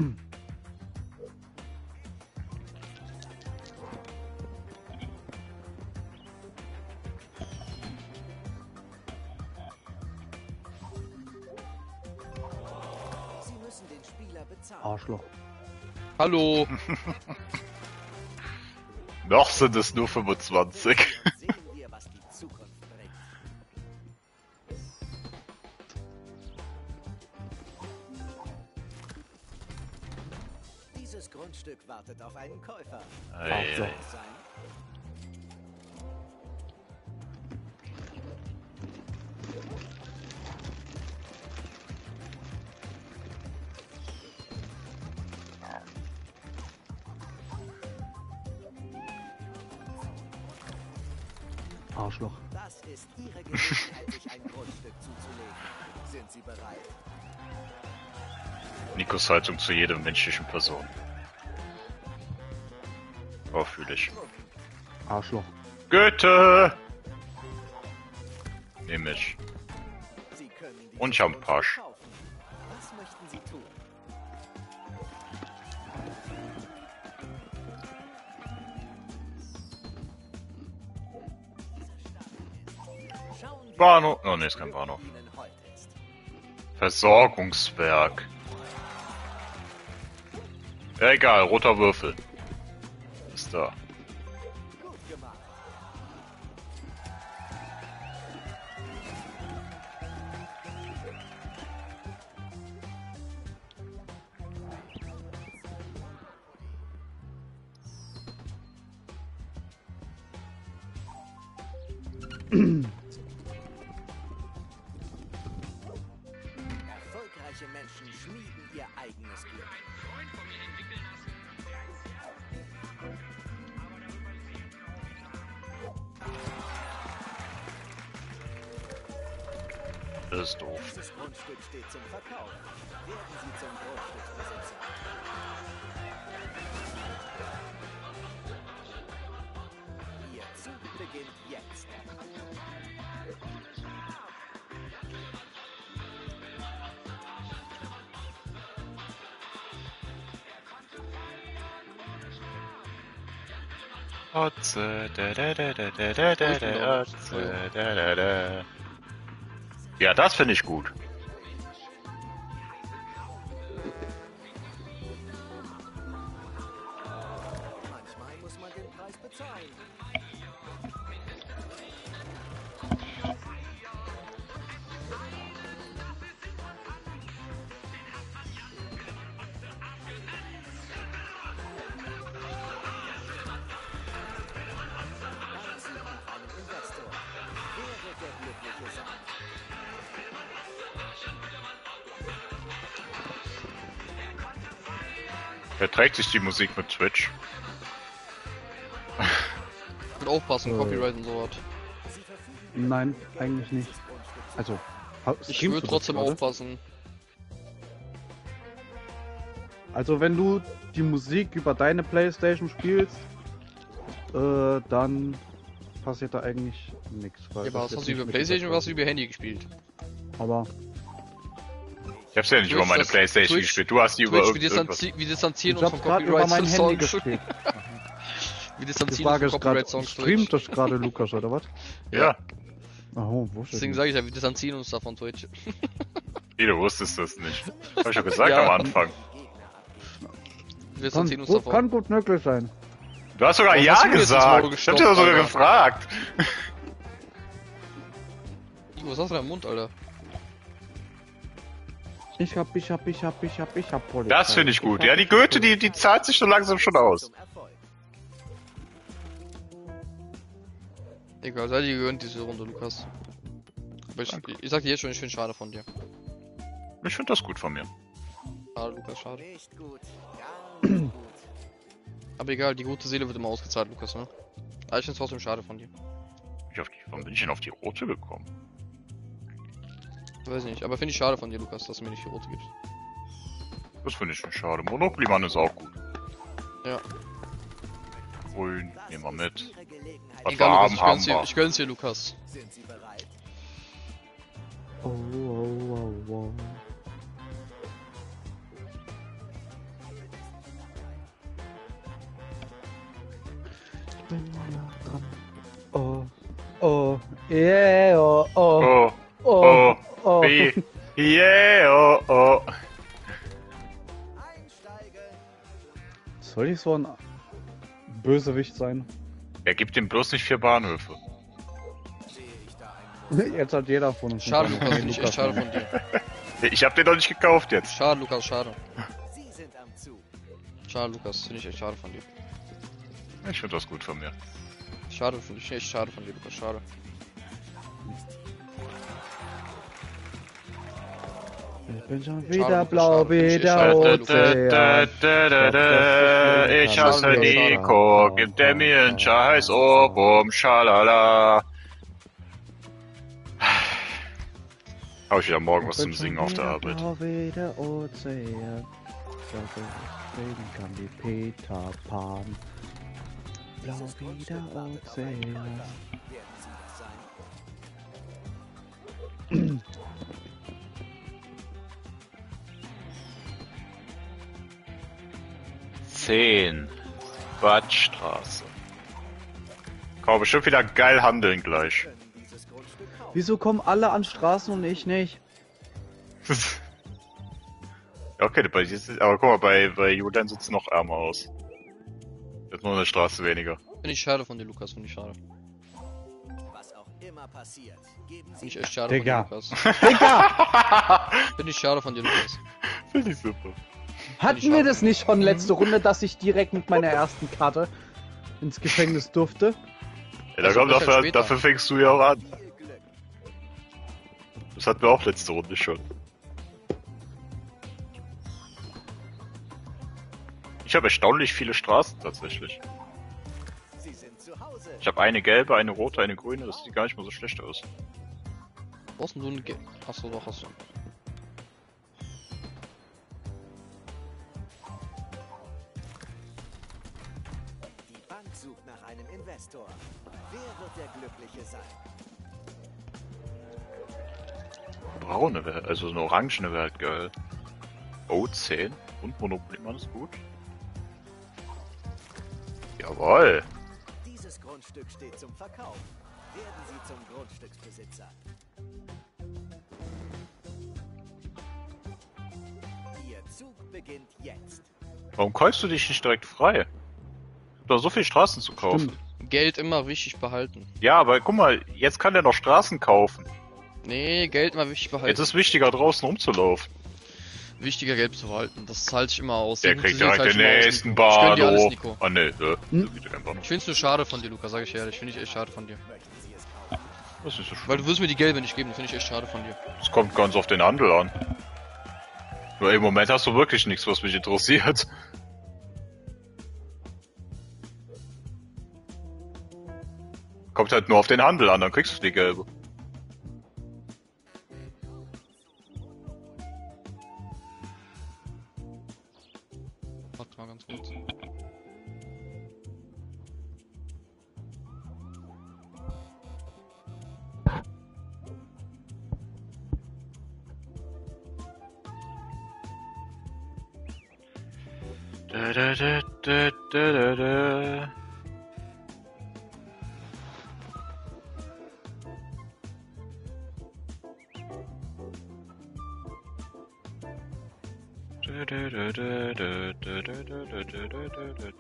Sie müssen den Spieler bezahlen. Arschloch. Hallo! Noch sind es nur 25. Sehen wir, was die Zukunft bringt. Dieses Grundstück wartet auf einen Käufer. Ei, so. ei. Sein? Arschloch. Das ist Ihre Gelegenheit, sich ein Grundstück zuzulegen. Sind Sie bereit? Nikos Haltung zu jeder menschlichen Person. Oh, fühle ich. Arschloch. Goethe! Nehm ich. Sie können dieses Und ich hab einen Grundstück Pasch. kaufen. Was möchten Sie tun? Bahnhof. Oh ne, ist kein Bahnhof. Versorgungswerk. Ja, egal, roter Würfel. Ist da. Erfolgreiche Menschen schmieden ihr eigenes Glück. Das ist doof. Dieses Grundstück steht zum Verkauf. Werden Sie zum Grundstücksbesitzer. Ihr Zug beginnt jetzt. Otze, Otze, ja, das finde ich gut. Manchmal muss man den Preis bezahlen. Man sieht nach einem Investor. Wer wird der Glückliche sein? Verträgt sich die Musik mit Twitch? Und aufpassen, Copyright und sowas. Nein, eigentlich nicht. Also, Ich streamst würde du das trotzdem gerade? aufpassen. Also, wenn du die Musik über deine Playstation spielst, dann passiert da eigentlich nichts. Ja, aber was hast du über Playstation oder hast du über Handy gespielt? Aber Ich hab's ja nicht Twitch, über meine das- Playstation Twitch- gespielt. Du hast die über Twitch, wir, irgendwas. wir distanzieren ich uns hab's von gerade über Copyright mein Handy Songs. gespielt. Wir Die distanzieren Frage uns ist von gerade, Copyright Songs. streamt Twitch. das gerade Lukas oder was? Ja, Oh, wo ist Deswegen sage ich ja, wir distanzieren uns da von Twitch. nee, du wusstest das nicht. Hab ich ja gesagt Ja. am Anfang. Wir distanzieren uns Kann davon. gut möglich sein. Du hast sogar Warum Ja hast du mir jetzt ins Maul gesagt. Ich hab dir gestopft, sogar Alter? gefragt. Was hast du da im Mund, Alter? Ich hab Polizei. Das finde ich gut. Ja, die Goethe, die zahlt sich so langsam schon aus. Zum Erfolg. Egal, sei dir gegönnt diese Runde, Lukas. Aber ich sag dir jetzt schon, ich finde schade von dir. Ich finde das gut von mir. Schade, Lukas, schade. Nicht gut. Gar nicht gut. Aber egal, die gute Seele wird immer ausgezahlt, Lukas, ne? Aber ich find's trotzdem schade von dir. Warum bin ich denn auf die rote gekommen? Weiß nicht, aber finde ich schade von dir, Lukas, dass du mir nicht die rote gibst. Das finde ich nicht schade. Monopoly Mann ist auch gut. Ja. Grün, nehmen wir mit. Ihre Gelegenheit. Was Egal, wir Lukas, haben, haben wir. ich gönn's dir, Lukas. Sind Sie bereit? Oh. Ich bin ja dran. Yeah, oh. Oh, oh, wie, yeah, oh, oh. Einsteigen. Soll ich so ein Bösewicht sein? Er gibt ihm bloß nicht 4 Bahnhöfe. Sehe ich da einen Jetzt hat jeder von uns. Schade, einen Lukas, finde ich echt schade von dir. Ich hab den noch nicht gekauft jetzt. Schade, Lukas, schade. Sie sind am Zug. Schade, Lukas, finde ich echt schade von dir. Ich finde das gut von mir. Schade, finde ich echt schade von dir, Lukas, schade. Ich bin schon Schade, wieder Lukas, blau schade. wie Finde ich der echt Ozean. Ich hasse Nico, gibt der mir einen Scheiß Ohrwurm, schalala. Hab ich wieder morgen was zum Singen auf der Arbeit. Blau wie der Ozean. Reden kann wie Peter Pan. Blau wie der Ozean. Werden Sie das sein? 10. Badstraße. Kann man bestimmt wieder geil handeln gleich. Können dieses Grundstück kaufen. Wieso kommen alle an Straßen und ich nicht? Ja, okay, aber guck mal, bei Julian sieht's noch ärmer aus. Jetzt nur eine Straße weniger. Finde ich schade von dir, Lukas, finde ich schade. Was auch immer passiert, geben Finde Sie ich echt schade Digga. von dir, Lukas. Digga! Finde ich schade von dir, Lukas. Finde ich super. Hatten wir das nicht schon letzte Runde, dass ich direkt mit meiner ersten Karte ins Gefängnis durfte? Ja, Also, komm, das ist halt später. dafür fängst du ja auch an. viel Glück. Das hatten wir auch letzte Runde schon. Ich habe erstaunlich viele Straßen tatsächlich. Sie sind zu Hause. Ich habe eine gelbe, eine rote, eine grüne, das sieht gar nicht mal so schlecht aus. Wo hast denn du ein Achso, doch, hast du. Die Bank sucht nach einem Investor. Wer wird der Glückliche sein? Braune wäre, also eine orangene wäre halt geil. Oh, 10 und Monopoly Mann ist gut. Jawohl. Dieses Grundstück steht zum Verkauf. Werden Sie zum Grundstücksbesitzer. Ihr Zug beginnt jetzt. Warum kaufst du dich nicht direkt frei? Du hast so viele Straßen zu kaufen. Stimmt. Geld immer wichtig behalten. Ja, aber guck mal, jetzt kann der noch Straßen kaufen. Nee, Geld immer wichtig behalten. Jetzt ist wichtiger draußen rumzulaufen. Wichtiger Geld zu behalten. Das halte ich immer aus. Der Das kriegt halte direkt ich den immer aus, nächsten Nico. Ich gönn dir alles, Bahnhof. Nico. Ah ne, Hm? da geht kein Bahnhof. Ich find's nur schade von dir, Lukas, sag ich ehrlich. Finde ich echt schade von dir. Möchten Sie es kaufen? Das ist nicht so Weil schlimm. du wirst mir die Gelbe nicht geben, finde ich echt schade von dir. Es kommt ganz auf den Handel an. Nur im Moment hast du wirklich nichts, was mich interessiert. Kommt halt nur auf den Handel an, dann kriegst du die gelbe. Warte mal ganz kurz. Da, da, da, da, da, da, da. Da, da, da, da, da, da, da, da, da, da, da, da, da, da.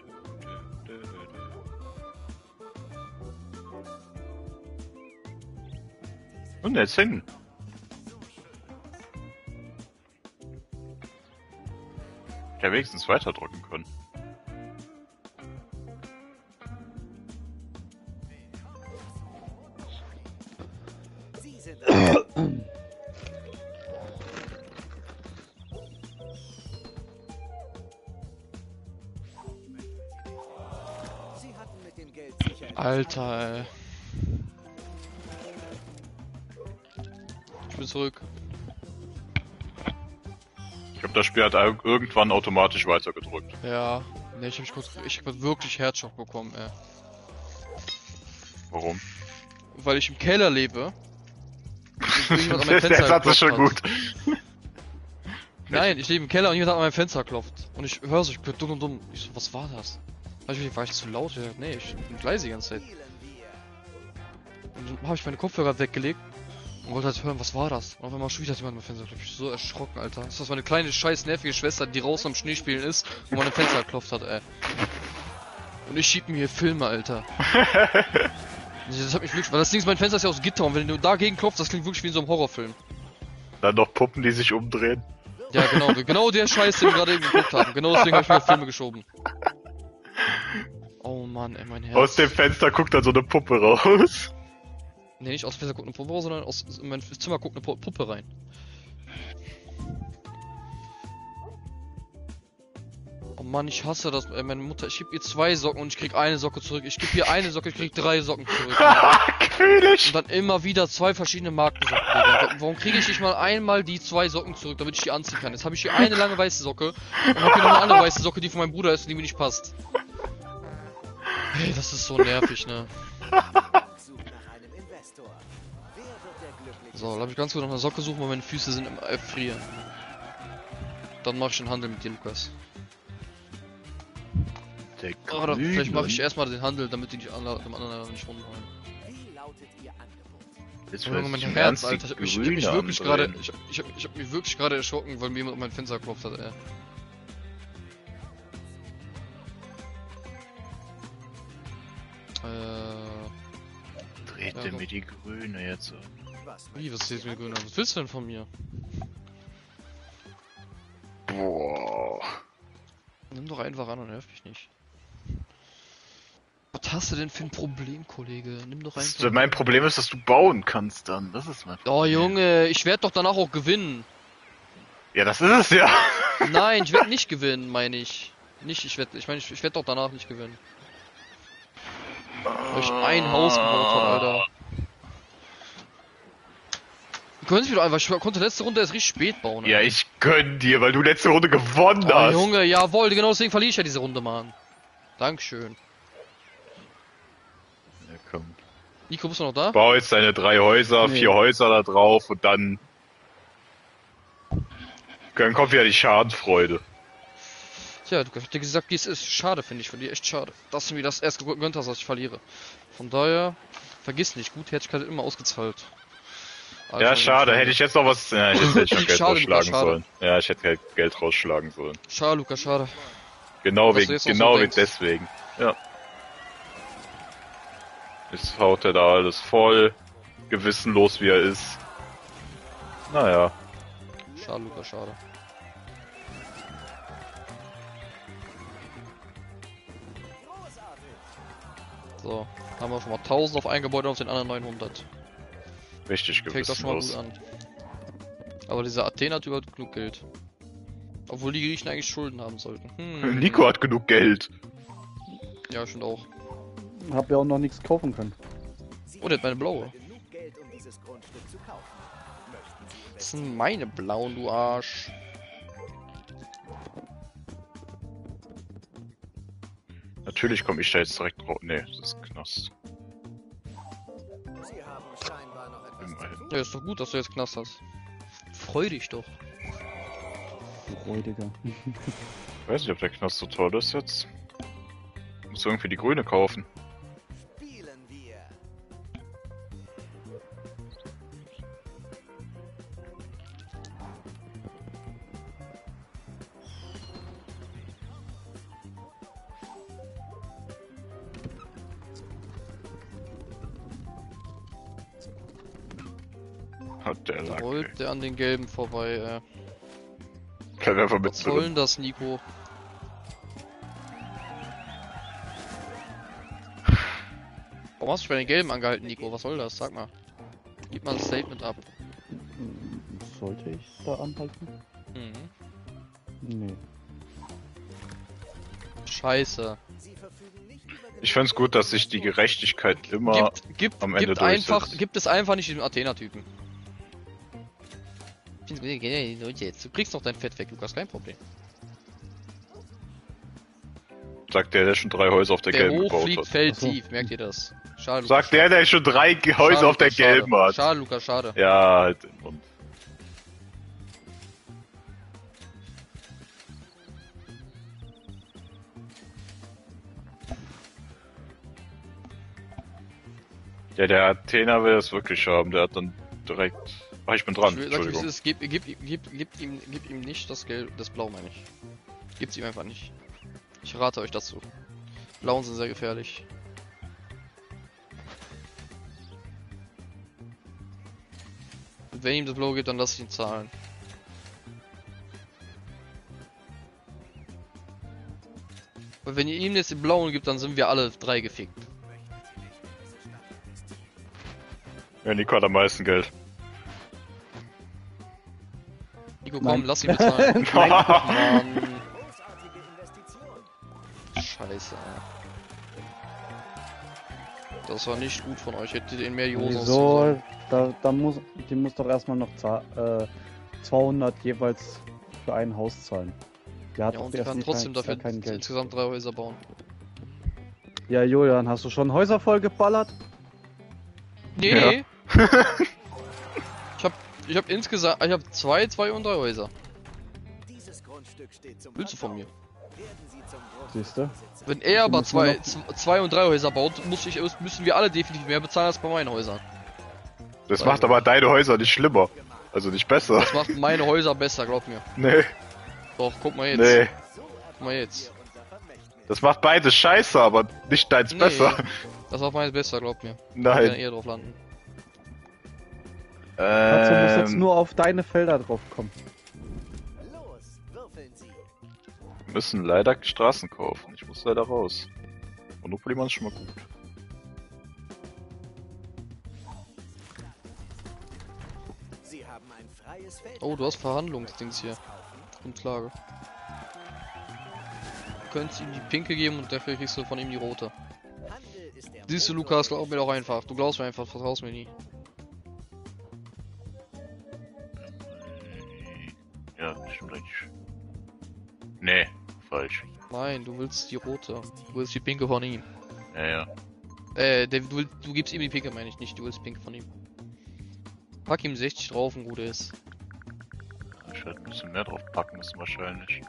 Und jetzt hin. Ich hätte wenigstens weiterdrücken können. Sie sind Sie hatten mit dem Geld sicher. Alter, ey. Ich bin zurück. Ich glaube, das Spiel hat irgendwann automatisch weitergedrückt. Ja. Ne, ich hab wirklich Herzschock bekommen, ey. Warum? Weil ich im Keller lebe. Und irgendjemand an mein Der Fenster Satz ist schon geklopft gut. hat. Nein, ich lebe im Keller und jemand hat an mein Fenster geklopft. Und ich höre so, ich bin dumm und dumm. Ich so, was war das? War ich zu laut? Ja, nee, ich bin leise die ganze Zeit. Spielen wir. Und dann habe ich meine Kopfhörer weggelegt und wollte halt hören, was war das? Und auf einmal schon wieder hat jemand am Fenster geklopft. Ich bin so erschrocken, Alter. Das ist meine kleine, scheiß nervige Schwester, die draußen am Schnee spielen ist und mein Fenster geklopft hat, ey. Und ich schieb mir hier Filme, Alter. Das hat mich wirklich, weil das Ding ist, mein Fenster ist ja aus Gitter und wenn du dagegen klopfst, das klingt wirklich wie in so einem Horrorfilm. Dann noch Puppen, die sich umdrehen. Ja, genau der Scheiß, den wir gerade eben geguckt haben. Genau deswegen habe ich mir Filme geschoben. Oh Mann, ey, mein Herz. Aus dem Fenster guckt dann so eine Puppe raus. Nee, nicht aus dem Fenster guckt eine Puppe raus, sondern in mein Zimmer guckt eine Puppe rein. Oh Mann, ich hasse das, meine Mutter. Ich gebe ihr 2 Socken und ich krieg eine Socke zurück. Ich gebe ihr eine Socke, ich krieg 3 Socken zurück. Gefühl ich. Und dann immer wieder 2 verschiedene Markensocken. Digga. Warum kriege ich nicht mal einmal die 2 Socken zurück, damit ich die anziehen kann? Jetzt habe ich hier eine lange weiße Socke und habe hier noch eine andere weiße Socke, die von meinem Bruder ist und die mir nicht passt. Hey, das ist so nervig, ne? Sucht nach einem Investor. Wer wird der Glückliche So, lass mich ganz kurz nach einer Socke suchen, weil meine Füße sind im Frieren. Dann mache ich den Handel mit dir, Lukas. Oder vielleicht mache ich erstmal den Handel, damit die nicht dem anderen nicht rumhauen. Wie lautet Ihr Angebot? Jetzt Junge, mein Herz, Alter. Ich hab mich wirklich gerade, ich hab mich wirklich gerade erschrocken, weil mir jemand auf mein Fenster geklopft hat, ey. Dreht Ja, der so. mir die Grüne jetzt? Wie, was ist jetzt mit grün? Was willst du denn von mir? Boah. Nimm doch einfach an und nerv mich nicht. Was hast du denn für ein Problem, Kollege? Nimm doch einfach. Mein Problem ist, dass du bauen kannst dann. Das ist mein Problem. Oh Junge, ich werde doch danach auch gewinnen. Ja, das ist es ja. Nein, ich werde nicht gewinnen, meine ich. Nicht, ich meine, ich werde doch danach nicht gewinnen. Weil ich ein Haus gebaut habe, Alter. Du könntest mich doch einfach, ich konnte letzte Runde erst richtig spät bauen. Ja, Alter. ich gönn dir, weil du letzte Runde gewonnen Oh, hast. Junge, jawohl, genau deswegen verliere ich ja diese Runde, Mann. Dankeschön. Ja, komm. Nico, bist du noch da? Bau jetzt deine 3 Häuser, Nee. 4 Häuser da drauf und dann kommt wieder die Schadenfreude. Tja, du hast dir gesagt, wie es ist. Schade, finde ich, von dir echt schade. Dass du mir das erst gegönnt hast, dass ich verliere. Von daher, vergiss nicht, Gutherzigkeit immer ausgezahlt. Also, Ja, schade. Hätte ich jetzt noch was... Ja, jetzt hätte ich noch Geld Schade, rausschlagen Lukas, schade. sollen. Ja, ich hätte Geld rausschlagen sollen. Schade, Lukas, schade. Genau Was du wegen, jetzt noch so genau wegen denkst. deswegen. Ja. Jetzt haut er da alles voll. Gewissenlos wie er ist. Naja. Schade, Lukas, schade. So, haben wir schon mal 1000 auf ein Gebäude und auf den anderen 900. Richtig Fängt das schon mal gut gewissenlos. an. Aber dieser Athen hat überhaupt genug Geld. Obwohl die Griechen eigentlich Schulden haben sollten. Nico hat genug Geld. Ja, stimmt auch. Hab ja auch noch nichts kaufen können. Oh, der hat meine blaue. Genug Geld, um dieses Grundstück zu kaufen. Möchten Sie Das sind meine blauen, du Arsch. Natürlich komme ich da jetzt direkt drauf. Nee, das ist Knast. Sie haben scheinbar noch etwas zu Immerhin. Ja, ist doch gut, dass du jetzt Knast hast. Freu dich doch. Du Räudiger. Ich weiß nicht, ob der Knast so toll ist jetzt. Muss irgendwie die Grüne kaufen. spielen wir. Hat der Da Lack. rollt der an den gelben vorbei, Kann einfach mit Was soll denn drin. das, Nico? Warum hast du dich bei den gelben angehalten, Nico? Was soll das? Sag mal. Gib mal ein Statement ab. Sollte ich da anhalten? Mhm. Nee. Scheiße. Sie verfügen nicht über genug Ich find's gut, dass sich die Gerechtigkeit immer am Ende durchsetzt. Gibt es einfach nicht diesen Athener-Typen. Du kriegst noch dein Fett weg, Lukas, kein Problem. Sagt der schon 3 Häuser auf der Der gelben gebaut hochfliegt, hat. fällt Ach so. tief, merkt ihr das? Schade, Sagt der schon 3 Häuser auf der Lukas, schade. gelben hat. Schade, Lukas, schade. Ja, halt den Mund. Ja, der Athener will es wirklich haben. Der hat dann direkt... Ach, ich bin dran. Ich will, sag, wie es Entschuldigung. ist, gib ihm nicht das Gelb, das Blau meine ich. Gibt's ihm einfach nicht. Ich rate euch dazu. Blauen sind sehr gefährlich. Und wenn ihm das Blau gibt, dann lasst ihn zahlen. Weil wenn ihr ihm jetzt den Blauen gibt, dann sind wir alle 3 gefickt. Ja, Nico hat am meisten Geld. Nico, Nein. komm, lass ihn bezahlen. Mann. Mann. großartige Investitionen. Scheiße, ey. Das war nicht gut von euch. Hättet ihr in mehr die Hose Wieso? Die muss doch erstmal noch 200 jeweils für ein Haus zahlen. Die hat Ja, doch und die erst kann nicht trotzdem dafür kein Geld. insgesamt 3 Häuser bauen. Ja, Julian, hast du schon Häuser vollgeballert? Nee. ich hab insgesamt, ich hab 2 und 3 Häuser. Dieses Grundstück steht zum Willst du von mir? Werden Sie zum Siehste? Grundbesitzer. Wenn er aber müssen wir 2 und 3 Häuser baut, müssen wir alle definitiv mehr bezahlen als bei meinen Häusern. Das macht aber deine Häuser nicht schlimmer. Also nicht besser. Das macht meine Häuser besser, glaub mir. Nee. Doch, guck mal jetzt. Nee. Guck mal jetzt. Das macht beides scheiße, aber nicht deins besser. Das macht meins besser, glaub mir. Nein. Ich kann eher drauf landen. Katze muss jetzt nur auf deine Felder drauf kommen. Los, würfeln Sie. Wir müssen leider Straßen kaufen. Ich muss leider raus. Monopoly Mann ist schon mal gut. Sie haben ein freies Feld. Oh, du hast Verhandlungsdings hier. Grundlage. Du könntest ihm die pinke geben und dafür kriegst du von ihm die rote. Handel ist der Siehst du, Motor Lukas, glaub mir doch einfach. Du glaubst mir einfach, vertraust mir nie. Ja, stimmt eigentlich. Nee, falsch. Nein, du willst die rote. Du willst die pinke von ihm. Ja, ja. Du gibst ihm die pinke, meine ich nicht. Du willst die pinke von ihm. Pack ihm 60 drauf und gut ist. Ich werde ein bisschen mehr drauf packen müssen wahrscheinlich.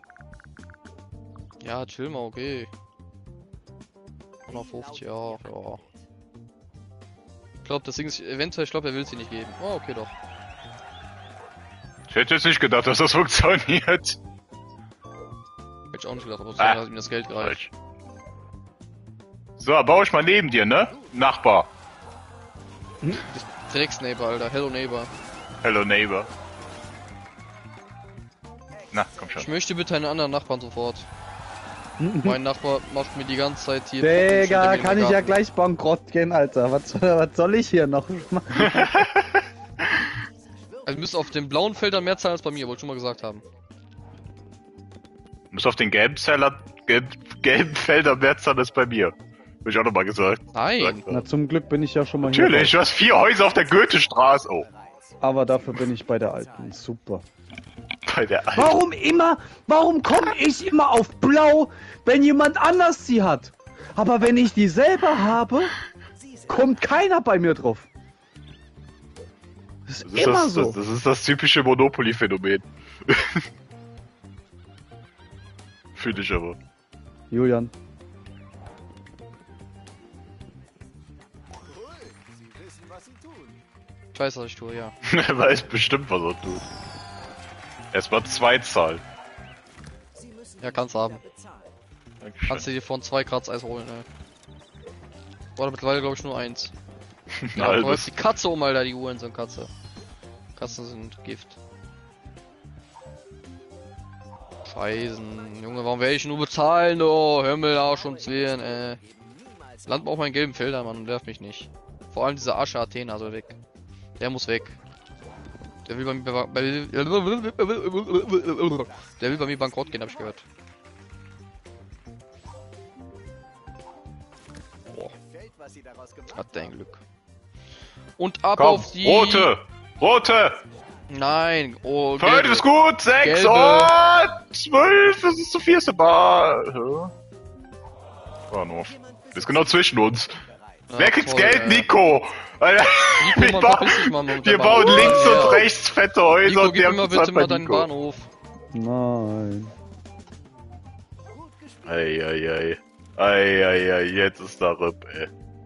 Ja, chill mal, okay. 150, ja. Ich glaube, das Ding ist eventuell, ich glaube, er will sie nicht geben. Oh, okay, doch. Ich hätte jetzt nicht gedacht, dass das funktioniert. Hätte ich auch nicht gedacht, aber dass ihm das Geld greift. Falsch. So, baue ich mal neben dir, ne? Nachbar. Drecksneighbor, Alter. Hello Neighbor. Hello Neighbor. Na, komm Ich schon. möchte bitte einen anderen Nachbarn sofort. Mein Nachbar macht mir die ganze Zeit hier... Digga, Trockenschnitte kann im ich ja Garten. gleich bankrott gehen, Alter. Was soll ich hier noch machen? Also, du müsst auf den blauen Feldern mehr zahlen als bei mir, wollte ich schon mal gesagt haben. Du musst auf den gelben Felder mehr zahlen als bei mir. Hab ich auch nochmal gesagt. Nein! Na, zum Glück bin ich ja schon mal Natürlich, hier. du hast 4 Häuser auf der Goethestraße. Oh, Aber dafür bin ich bei der alten. Super. bei der Alten. Warum komme ich immer auf blau, wenn jemand anders sie hat? Aber wenn ich die selber habe, kommt keiner bei mir drauf. Das ist immer so. Das ist das typische Monopoly-Phänomen. Finde ich aber. Julian. Sie wissen, was Sie tun. Ich weiß, was ich tue, ja. Er weiß bestimmt, was er tut. Erstmal 2 zahlen. Sie müssen Ja, kannst haben. bezahlen. Dankeschön. Kannst du dir von 2 Grad Eis holen, ey. Oder mittlerweile glaube ich nur 1. Ja, Alles. du läufst die Katze um, Alter, die Uhren sind Katze. Katzen sind Gift. Scheißen. Junge, warum werde ich nur bezahlen, oh? Himmel, Arsch und Zwirn, ey. Land mal auf meinen gelben Feldern, Mann, und werf mich nicht. Vor allem dieser Asche Athena soll weg. Der muss weg. Der will bei mir bankrott gehen, hab ich gehört. Gefällt, was Sie daraus gemacht Hat dein Glück. Und ab Komm, auf die... rote! Rote! Nein, oh, 5 gelbe. ist gut, 6 Gelbe. und 12, das ist zu viel, ist Bar. Bahnhof. Das ist genau zwischen uns. Ja, Wer kriegt's toll, Geld? ey. Nico! Alter, Nico, wir Mann, bauen, verpiss dich mal mit wir der bauen Bahn. links Ja. und rechts fette Häuser Nico, und gib die mir mal haben bitte bezahlt bei mal deinen Nico. Bahnhof. Nein. Eieiei. Eieiei, jetzt ist da RIP, ey.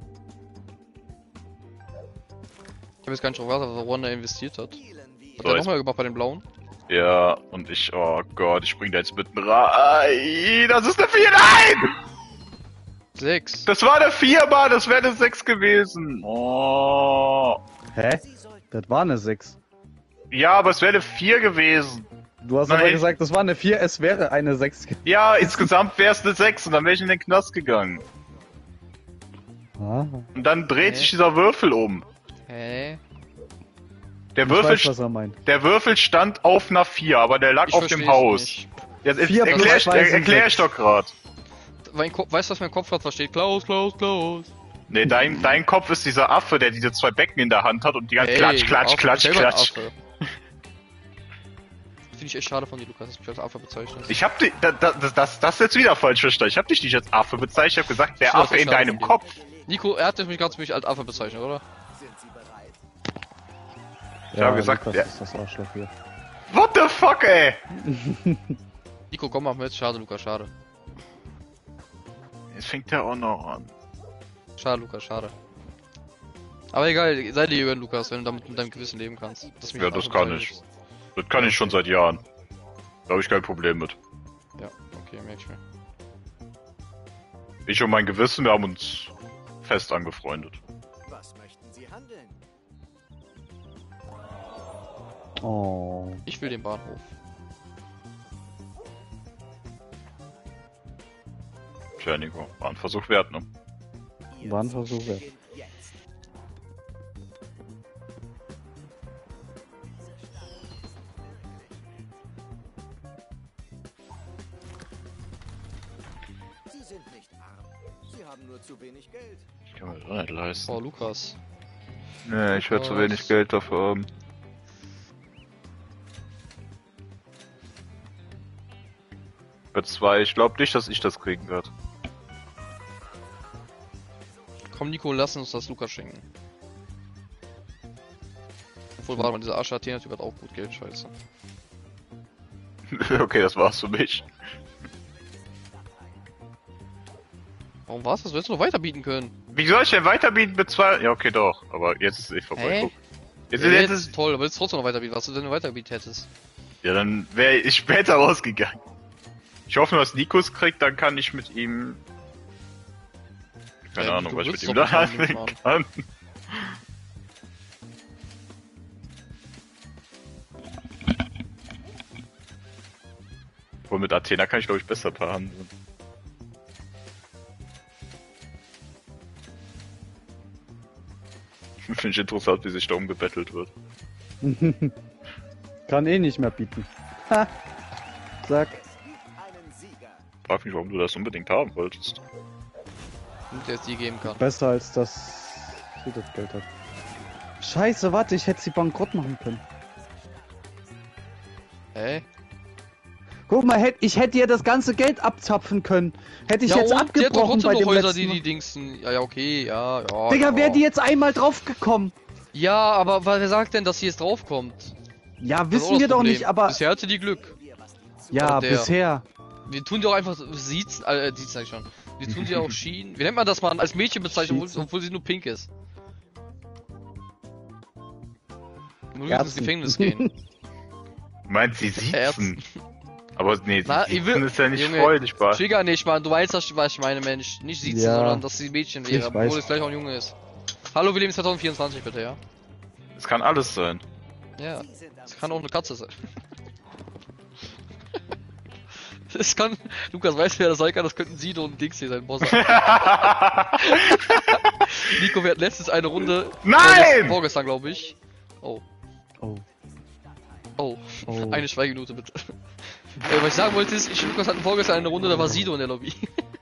Ich hab jetzt gar nicht drauf gewartet, was Wanda investiert hat. Hat So, er jetzt- nochmal gemacht bei den Blauen? Ja, und ich, oh Gott, ich spring da jetzt mitten rein. Das ist eine 4, nein! 6. Das war eine 4, Mann, das wäre eine 6 gewesen. Oh. Hä? Das war eine 6. Ja, aber es wäre eine 4 gewesen. Du hast Nein. aber gesagt, das war eine 4, es wäre eine 6. Ja, insgesamt wäre es eine 6 und dann wäre ich in den Knast gegangen. Ah, Und dann dreht Hä? sich dieser Würfel um. Hä? Der ich Würfel, weiß, was er meint. der Würfel stand auf einer 4, aber der lag Ich auf dem versteh's Haus. nicht. Jetzt 4 plus erklär, 2 sind erklär ich 6. doch grad. Weißt du, was mein Kopf gerade versteht? Klaus. Nee, dein Kopf ist dieser Affe, der diese 2 Becken in der Hand hat und die ganze Ey, Klatsch, du Klatsch, Affe, Klatsch, selber ein Klatsch. Affe. Finde ich echt schade von dir, Lukas, dass du mich als Affe bezeichnest. Ich hab dich, das ist jetzt wieder falsch verstanden. Ich hab dich nicht als Affe bezeichnet, ich hab gesagt, der Ich weiß, Affe in schade deinem von dir. Kopf. Nico, er hat mich gerade als Affe bezeichnet, oder? Sind Sie bereit? Ich habe gesagt, Lukas ja. ist das Arschloch hier. What the fuck, ey? Nico, komm, mach mit. Schade, Lukas, schade. Jetzt fängt der auch noch an. Schade, Lukas, schade. Aber egal, sei dir gegönnt, Lukas, wenn du damit mit deinem Gewissen leben kannst. Ja, das kann ich. Das kann ich schon seit Jahren. Da habe ich kein Problem mit. Ja, okay, merk ich mir. Ich und mein Gewissen, wir haben uns fest angefreundet. Was möchten Sie handeln? Oh. Ich will den Bahnhof. Tja, Nico, war ein Versuch wert, ne? War ein Versuch wert. Beginnt jetzt. Sie sind nicht arm. Sie haben nur zu wenig Geld. Ich kann mir das auch nicht leisten. Oh, Lukas. Nee, ich werde zu wenig Geld dafür haben. Für 2, ich glaube nicht, dass ich das kriegen werde. Komm, Nico, lass uns das Lukas schenken. Obwohl, warte mal, dieser Arsch Athena hat auch gut Geld, scheiße. Okay, das war's für mich. Warum war's das? Du hättest noch weiterbieten können. Wie soll ich denn weiterbieten mit 2? Ja, okay, doch. Aber jetzt ist es eh vorbei. Hä? Guck. Jetzt, Ja, jetzt jetzt ist ist toll, aber jetzt trotzdem noch weiterbieten. Was du denn noch weiterbieten hättest? Ja, dann wäre ich später rausgegangen. Ich hoffe nur, dass Nikos kriegt, dann kann ich mit ihm... Keine Ahnung, du was ich mit wirst ihm doch da nicht anfangen mitfahren. kann. Obwohl mit Athena kann ich glaube ich besser verhandeln. Finde ich interessant, wie sich da umgebettelt wird. Kann eh nicht mehr bieten. Ha! Zack. Einen Sieger. Frag mich, warum du das unbedingt haben wolltest. Und der es die geben kann. Besser als dass sie das Geld hat. Scheiße, warte, ich hätte sie bankrott machen können. Hä? Guck mal, ich hätte ihr das ganze Geld abzapfen können. Hätte ich Ja, jetzt und der hat doch abgebrochen trotzdem bei noch dem Häuser, letzten die Mal. Dingsen. Ja, okay, ja. Digga, ja. wäre die jetzt einmal draufgekommen. Ja, aber wer sagt denn, dass sie jetzt draufkommt? Ja, Das ist auch wissen das wir doch Problem. nicht, aber... Bisher hatte die Glück. Ja, der- bisher. Wir tun die auch einfach siezen, sag ich schon. Wir tun sie auch Schienen. Wie nennt man das, man als Mädchen bezeichnet, obwohl sie nur pink ist? Nur ins Ärzten. Gefängnis gehen. Meint sie siezen? Ärzten. Aber nee, Na, ich siezen will- ist ja nicht Junge, freundlich bei. Trigger nicht, Mann. Du weißt, was ich meine, Mensch. Nicht siezen, Ja. sondern dass sie Mädchen wäre, Ich weiß. obwohl es gleich auch ein Junge ist. Hallo, wir leben 2024, bitte, ja? Es kann alles sein. Ja. Es kann auch eine Katze sein. Es kann. Lukas, weißt du, wer das sein kann? Das könnten Sido und Dings hier sein, Boss. Nico, wir hatten letztens eine Runde. Nein! Vorgestern, glaube ich. Oh. Oh. Oh. Oh. Eine Schweigeminute bitte. Was ich sagen wollte ist, ich und Lukas hatten vorgestern eine Runde, da war Sido in der Lobby.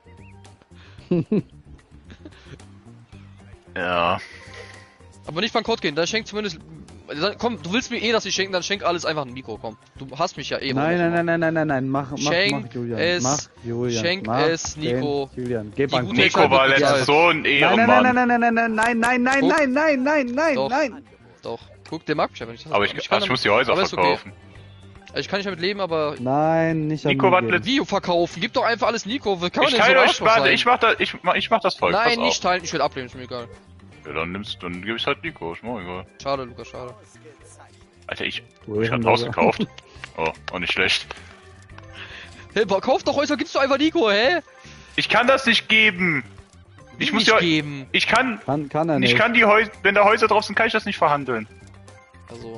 Ja. Aber nicht bankrott gehen, dann schenk zumindest. Komm, du willst mir eh, dass ich schenke, dann schenk alles einfach ein Mikro, komm. Du hast mich ja eh. Nein, mach Schenk Julian. es- mach Julian. schenk mach es, Nico. den Julian, gib Die an. gute Nico war Entscheidung letztens bezahlt. so ein Ehrenmann. Nein. Doch. Doch. Guck, der mag mich aber nicht. Aber ich muss die Häuser aber ist okay. verkaufen. Also ich kann nicht damit leben, aber. Nein, nicht an Nico, mir was gehen. mit- Video verkaufen, gib doch einfach alles Nico. Kann man Ich denn teile so euch, Arschloch warte, sein? ich mach das Volk. Nein, pass nicht auf. teilen, ich will ablehnen, ist mir egal. Ja, dann gebe ich halt Nico, ist mir egal. Schade, Lukas, schade. Alter, ich Woher hab denn ein Haus das? gekauft. Oh, auch nicht schlecht. Hey, kauf doch Häuser, gibst du einfach Nico, hä? Ich kann das nicht geben. Ich muss nicht ja, geben. ich kann Kann er nicht. Ich kann die Häuser, wenn da Häuser drauf sind, kann ich das nicht verhandeln. Also.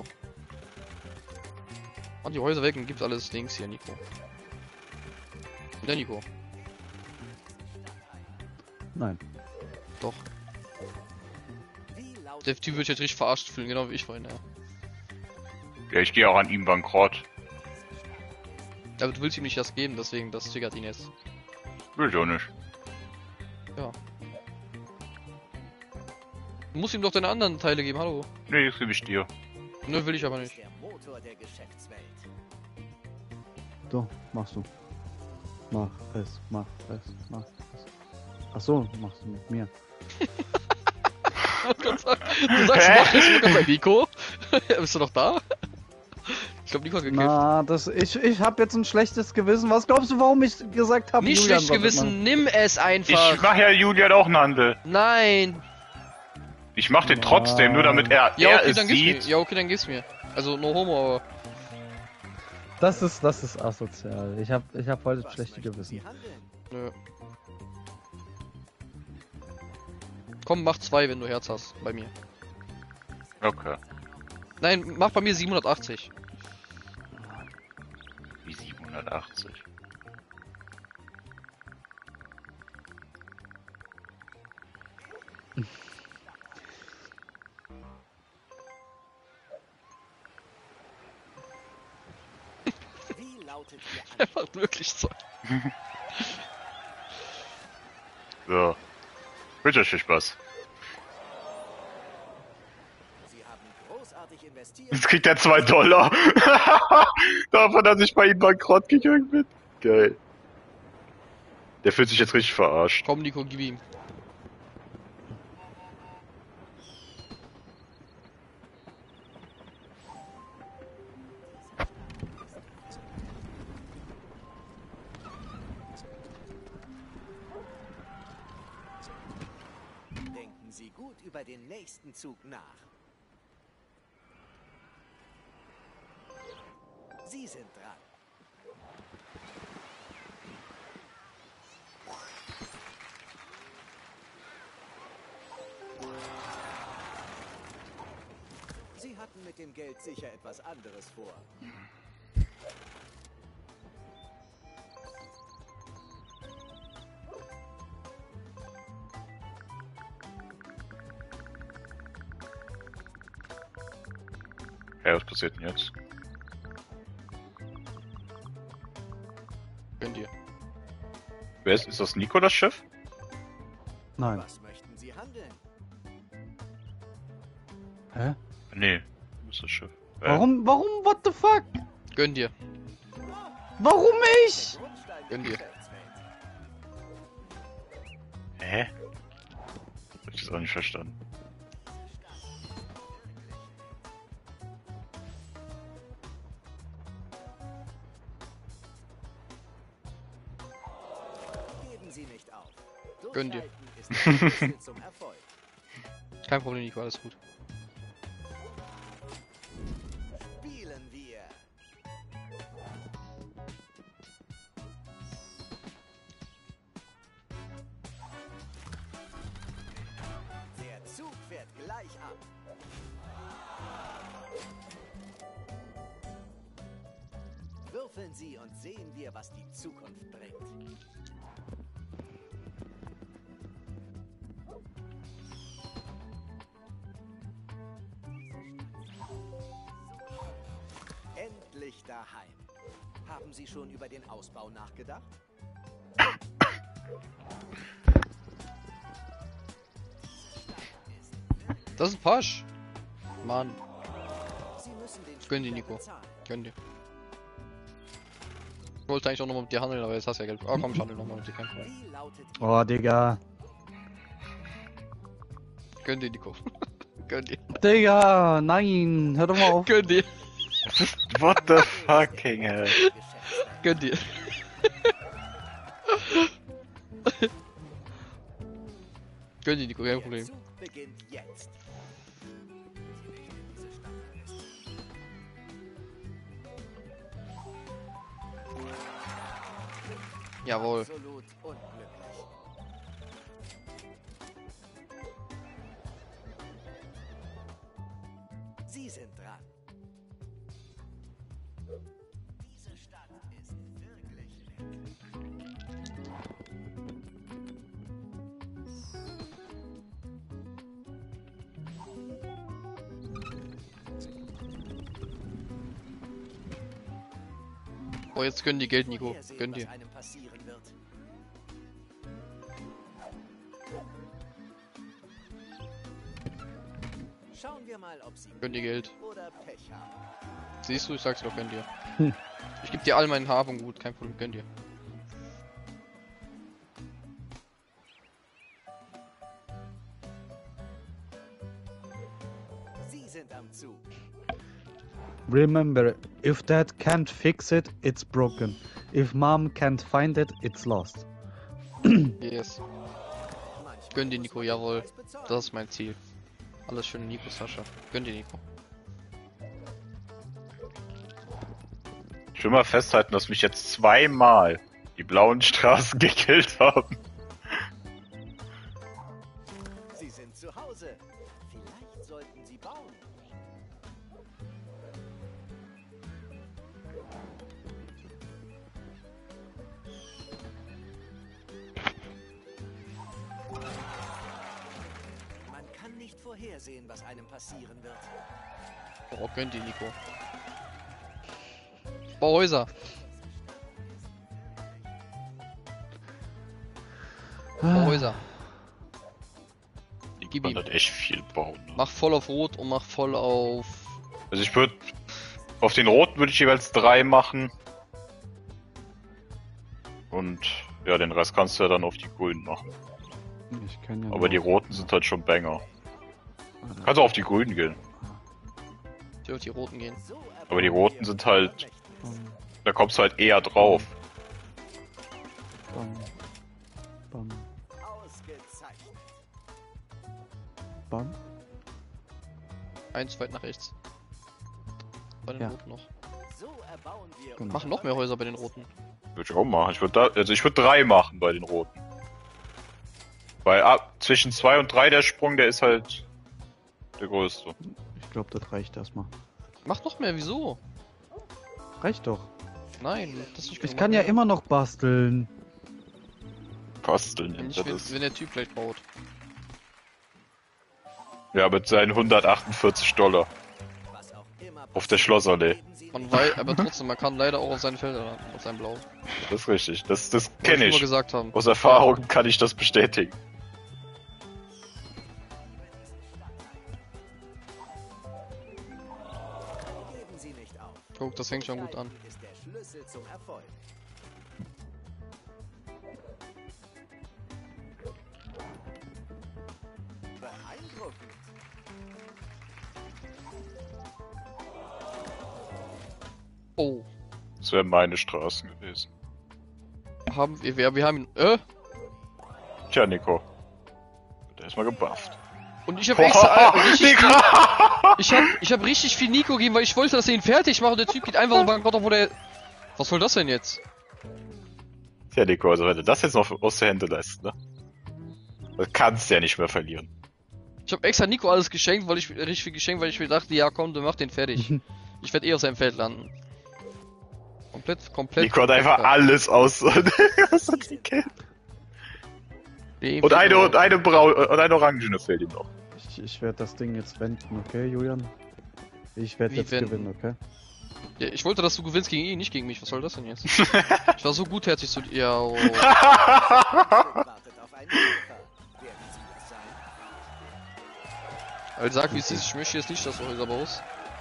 Mach die Häuser weg und gibt's alles Dings hier, Nico. Ja, Nico. Nein. Doch. Wie lautet Der Typ wird sich jetzt richtig verarscht fühlen, genau wie ich vorhin, ja. Ja, ich gehe auch an ihm bankrott. Aber du willst ihm nicht das geben, deswegen, das triggert ihn jetzt. Will ich auch nicht. Du musst ihm doch deine anderen Teile geben, hallo. Nee, das gebe ich dir. Nö, will ich aber nicht. der Motor der Geschäftswelt? So, machst du. Mach es. Ach so, machst du mit mir. Du sagst, mach es, du kannst sagen, Nico. Bist du noch da? Ich glaube, Nico hat gekifft. Na, ich hab jetzt ein schlechtes Gewissen. Was glaubst du, warum ich gesagt habe, Nicht Julian schlecht soll gewissen, mitmachen? nimm es einfach. Ich mache ja Julian auch einen Handel. Nein. Ich mach den trotzdem, nur damit er Ja, okay, es dann gib's mir. sieht. Ja, okay, dann gib's mir. Also, no homo, aber. Das ist asozial. Ich hab heute Was schlechte möchten Gewissen. Sie handeln? Nö. Komm, mach 2, wenn du Herz hast. Bei mir. Okay. Nein, mach bei mir 780. Wie 780. Wie lautet Ihr Er Antrag? macht wirklich so. So. Bitte viel Spaß. Sie haben großartig investiert. Jetzt kriegt er $2. Davon, dass ich bei ihm bankrott gegangen bin. Geil. Der fühlt sich jetzt richtig verarscht. Komm, Nico, gib ihm. Denken Sie gut über den nächsten Zug nach. Sie sind dran. Sie hatten mit dem Geld sicher etwas anderes vor. Ja, was passiert denn jetzt? Gönn dir. Wer ist das Nico, das Schiff? Nein. Was möchten Sie handeln? Hä? Nee, das ist das Schiff. Warum, what the fuck? Gönn dir. Warum ich? Grundstein Gönn der dir. Geschäftswelt. Hä? Hab ich das auch nicht verstanden. Geben Sie nicht auf. Gönn dir. Durchhalten ist der Schlüssel zum Erfolg. Kein Problem, Nico, alles gut. Spielen wir. Der Zug fährt gleich ab. Würfeln Sie und sehen wir, was die Zukunft bringt. Endlich daheim. Haben Sie schon über den Ausbau nachgedacht? Das ist ein Pasch. Mann, Sie müssen den Gönn dir, Spieler Nico. bezahlen. gönn dir. Ich wollte eigentlich auch nochmal mit dir handeln, aber jetzt hast du ja Geld. Oh komm, ich handel nochmal mit dir, kein Problem. Wie lautet Oh, Digga. Gönn dir, Nico. Gönn dir. Digga, nein. Hör doch mal auf. Gönn dir. What the fucking hell? Geschäftswelt? Gönn dir. Gönn dir, Nico, kein Der Problem. Zug beginnt jetzt. Diese Stadt verlässt. Jawohl. Absolut unglücklich. Sie sind dran. Diese Stadt ist wirklich leck. Oh, jetzt gönn dir Geld, Nico. Vorhersehen, Gönn was dir. einem passieren wird. Schauen wir mal, ob Sie Gönn dir Geld. oder Pech haben. Siehst du, ich sag's doch, gönn dir. Hm. Ich geb dir all meinen Hab und Gut, kein Problem, gönn dir. Sie sind am Zug. Remember, if dad can't fix it, it's broken. If mom can't find it, it's lost. Yes. Manchmal Gönn dir, muss Nico, man den jawohl. Preis bezahlen. Das ist mein Ziel. Alles schön in Nikos Tasche. Gönn dir, Nico. Ich will mal festhalten, dass mich jetzt zweimal die blauen Straßen gekillt haben. Sie sind zu Hause. Vielleicht sollten Sie bauen. Man kann nicht vorhersehen, was einem passieren wird. Oh, gönn dir, Nico. Bau Häuser. Bau Häuser. Die Gib kann ihm. halt echt viel bauen. Ne? Mach voll auf Rot und mach voll auf... Also ich würde auf den roten würde ich jeweils 3 machen. Und ja, den Rest kannst du ja dann auf die grünen machen. Ich kann ja Aber die roten sind halt schon Banger. Kannst auch auf die grünen gehen. Ich will auf die Roten gehen. So Aber die erbauen roten wir sind halt, Bam, da kommst du halt eher drauf. bam, bam, Ausgezeichnet. bam. Eins weit nach rechts. Bei den Ja. Roten noch. So erbauen wir Genau. Machen noch mehr Häuser bei den Roten. Würde ich auch machen. Ich würde 3 machen bei den roten. Weil zwischen 2 und 3 der Sprung, der ist halt der größte. Ich glaube, das reicht erstmal. Mach noch mehr, wieso? Reicht doch. Nein, das ist nicht Ich genug. kann ja immer noch basteln. Basteln Wenn, nennt nicht, er das. wenn der Typ gleich baut. Ja, mit seinen $148 was auch immer auf der Schlossallee. geben Sie Man weiß, aber trotzdem, man kann leider auch auf seine Felder landen, auf sein Blau. Das ist richtig. Das Wollte kenne nur ich. gesagt haben. Aus Erfahrung kann ich das bestätigen. Geben Sie nicht auf. Guck, das fängt schon gut an. Ist der Schlüssel zum Erfolg. Beeindruckend. Oh, Das wären meine Straßen gewesen. haben wir haben ihn. Tja, Nico. Der ist mal gebufft. Und ich habe extra richtig viel, ich hab richtig viel Nico gegeben, weil ich wollte, dass er ihn fertig macht und der Typ geht einfach und Gott, wo der. Was soll das denn jetzt? Tja, Nico, also wenn du das jetzt noch aus der Hände lässt, ne? Das kannst du ja nicht mehr verlieren. Ich habe extra Nico alles geschenkt, weil ich richtig viel geschenkt, weil ich mir dachte, ja komm, du mach den fertig. Ich werde auf seinem Feld landen. Komplett. Nico hat einfach alles aus. Und eine Orangene fehlt ihm noch. Ich werde das Ding jetzt wenden, okay, Julian? Ich werde Wie jetzt wenden? gewinnen, okay? Ja, ich wollte, dass du gewinnst gegen ihn, nicht gegen mich. Was soll das denn jetzt? Ich war so gutherzig zu dir. Ja, oh. Wartet auf einen Helfer. Werden Sie das sein? Also sag, wie es ist. Ich möchte jetzt nicht, dass du Häuser baust.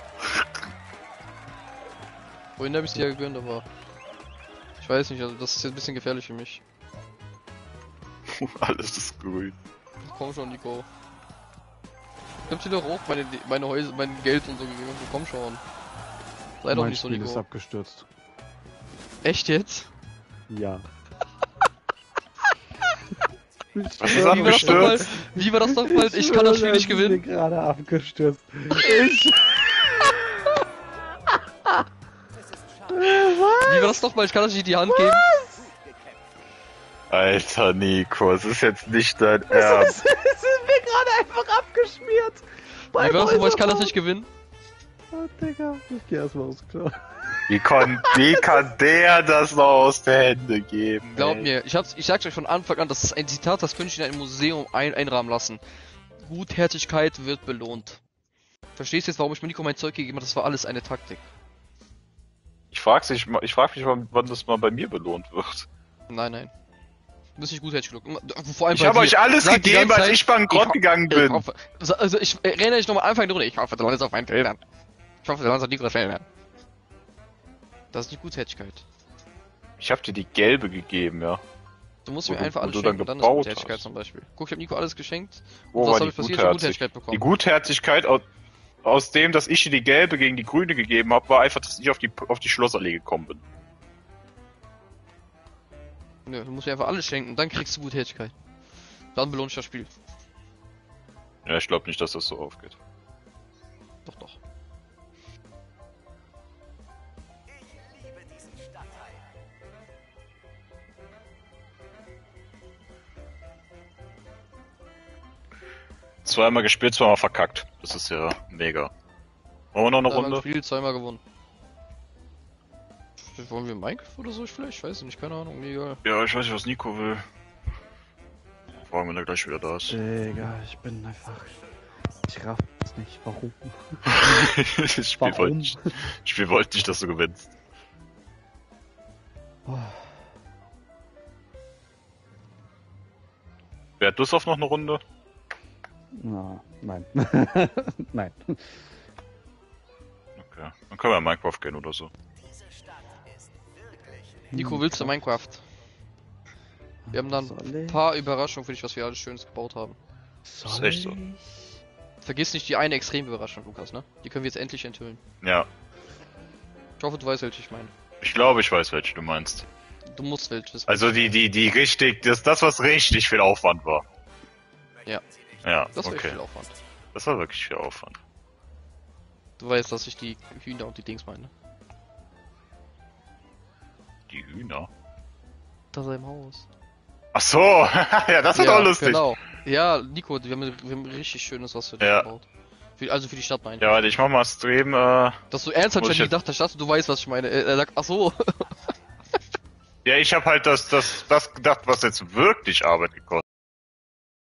Vorhin habe ich dir ja gegönnt, aber ich weiß nicht, also das ist jetzt ein bisschen gefährlich für mich. Alles ist grün. Komm schon, Nico. Ich hab dir doch auch meine Häuser, mein Geld und so gegeben. Komm schon. Sei doch Mein nicht so, Spiel ist Nico. abgestürzt. Echt jetzt? Ja. Was ist Wie war das doch mal? abgestürzt? Wie war das doch mal? Ich kann das Spiel nicht gewinnen. Ich bin gerade abgestürzt. Wie war das doch mal? Ich kann das nicht in die Hand geben. Alter Nico, es ist jetzt nicht dein Ernst. Es ist mir gerade einfach abgeschmiert. Wie war das doch mal? Ich kann das nicht gewinnen. Oh, Digga. Ich geh erstmal aufs Klo. Wie kann der das noch aus der Hände geben? Glaubt ey? mir, ich sag's euch von Anfang an, das ist ein Zitat, das könnte ich in einem Museum einrahmen lassen. Gutherzigkeit wird belohnt. Verstehst du jetzt, warum ich mir Nico mein Zeug gegeben habe? Das war alles eine Taktik. Ich frag mich, wann das mal bei mir belohnt wird. Nein, nein. Du bist nicht gutherzig genug. Vor allem Ich bei habe dir. euch alles Sag die gegeben, ganze als Zeit, ich bankrott gegangen bin. Also ich erinnere dich nochmal Anfang der Runde. Ich hoffe, du landest auf meinen Feldern. Ich hoffe, du landest auf Nikos Feldern. Das ist nicht Gutherzigkeit. Ich habe dir die gelbe gegeben, ja. Du musst Wo mir du- einfach wo alles du dann schenken, dann ist gebaut Gutherzigkeit hast. zum Beispiel. Guck, ich habe Nico alles geschenkt. Wo Und war was die habe ich passiert? Ich hab Gutherzigkeit? Gutherzigkeit bekommen. Die Gutherzigkeit aus dem, dass ich dir die gelbe gegen die grüne gegeben habe, war einfach, dass ich auf die Schlossallee gekommen bin. Nö, du musst mir einfach alles schenken, dann kriegst du Gutherzigkeit. Dann belohnt sich das Spiel. Ja, ich glaube nicht, dass das so aufgeht. Doch, doch. Ich liebe diesen Stadtteil. Zweimal gespielt, zweimal verkackt. Das ist ja mega. Wollen wir noch eine Zweimal Runde? gespielt, zweimal gewonnen. Wollen wir Minecraft oder so? Vielleicht, ich weiß nicht, keine Ahnung, mir egal. Ja, ich weiß nicht, was Nico will. Fragen, wenn er gleich wieder da ist. Digga, ich bin einfach... Ich raff es nicht. Warum? Das Spiel wollte nicht, dass du gewinnst. Oh. Wer hat Lust auf noch eine Runde? Na, nein. Nein. Okay. Dann können wir in Minecraft gehen oder so. Diese Stadt ist wirklich Nico, willst du Minecraft? Wir haben dann ein paar Überraschungen für dich, was wir alles Schönes gebaut haben. ist echt so. Vergiss nicht die eine extreme Überraschung, Lukas, ne? Die können wir jetzt endlich enthüllen. Ja. Ich hoffe, du weißt, welche ich meine. Ich glaube, ich weiß, welche du meinst. Du musst welche wissen. Also die richtig, das was richtig viel Aufwand war. Ja. Ja, Das war echt okay. viel Aufwand. Das war wirklich viel Aufwand. Du weißt, dass ich die Hühner und die Dings meine. Die Hühner? Da im Haus. Ach so, ja, das war doch lustig. Genau. Ja, Nico, wir haben richtig schönes was für dich Ja. gebaut. Also für die Stadt meine ich. Ja, warte, ich mach mal Stream, Dass du ernsthaft Muss schon ich jetzt- gedacht hast, dass du weißt, was ich meine. Er sagt, ach so. Ja, ich habe halt das gedacht, was jetzt wirklich Arbeit gekostet.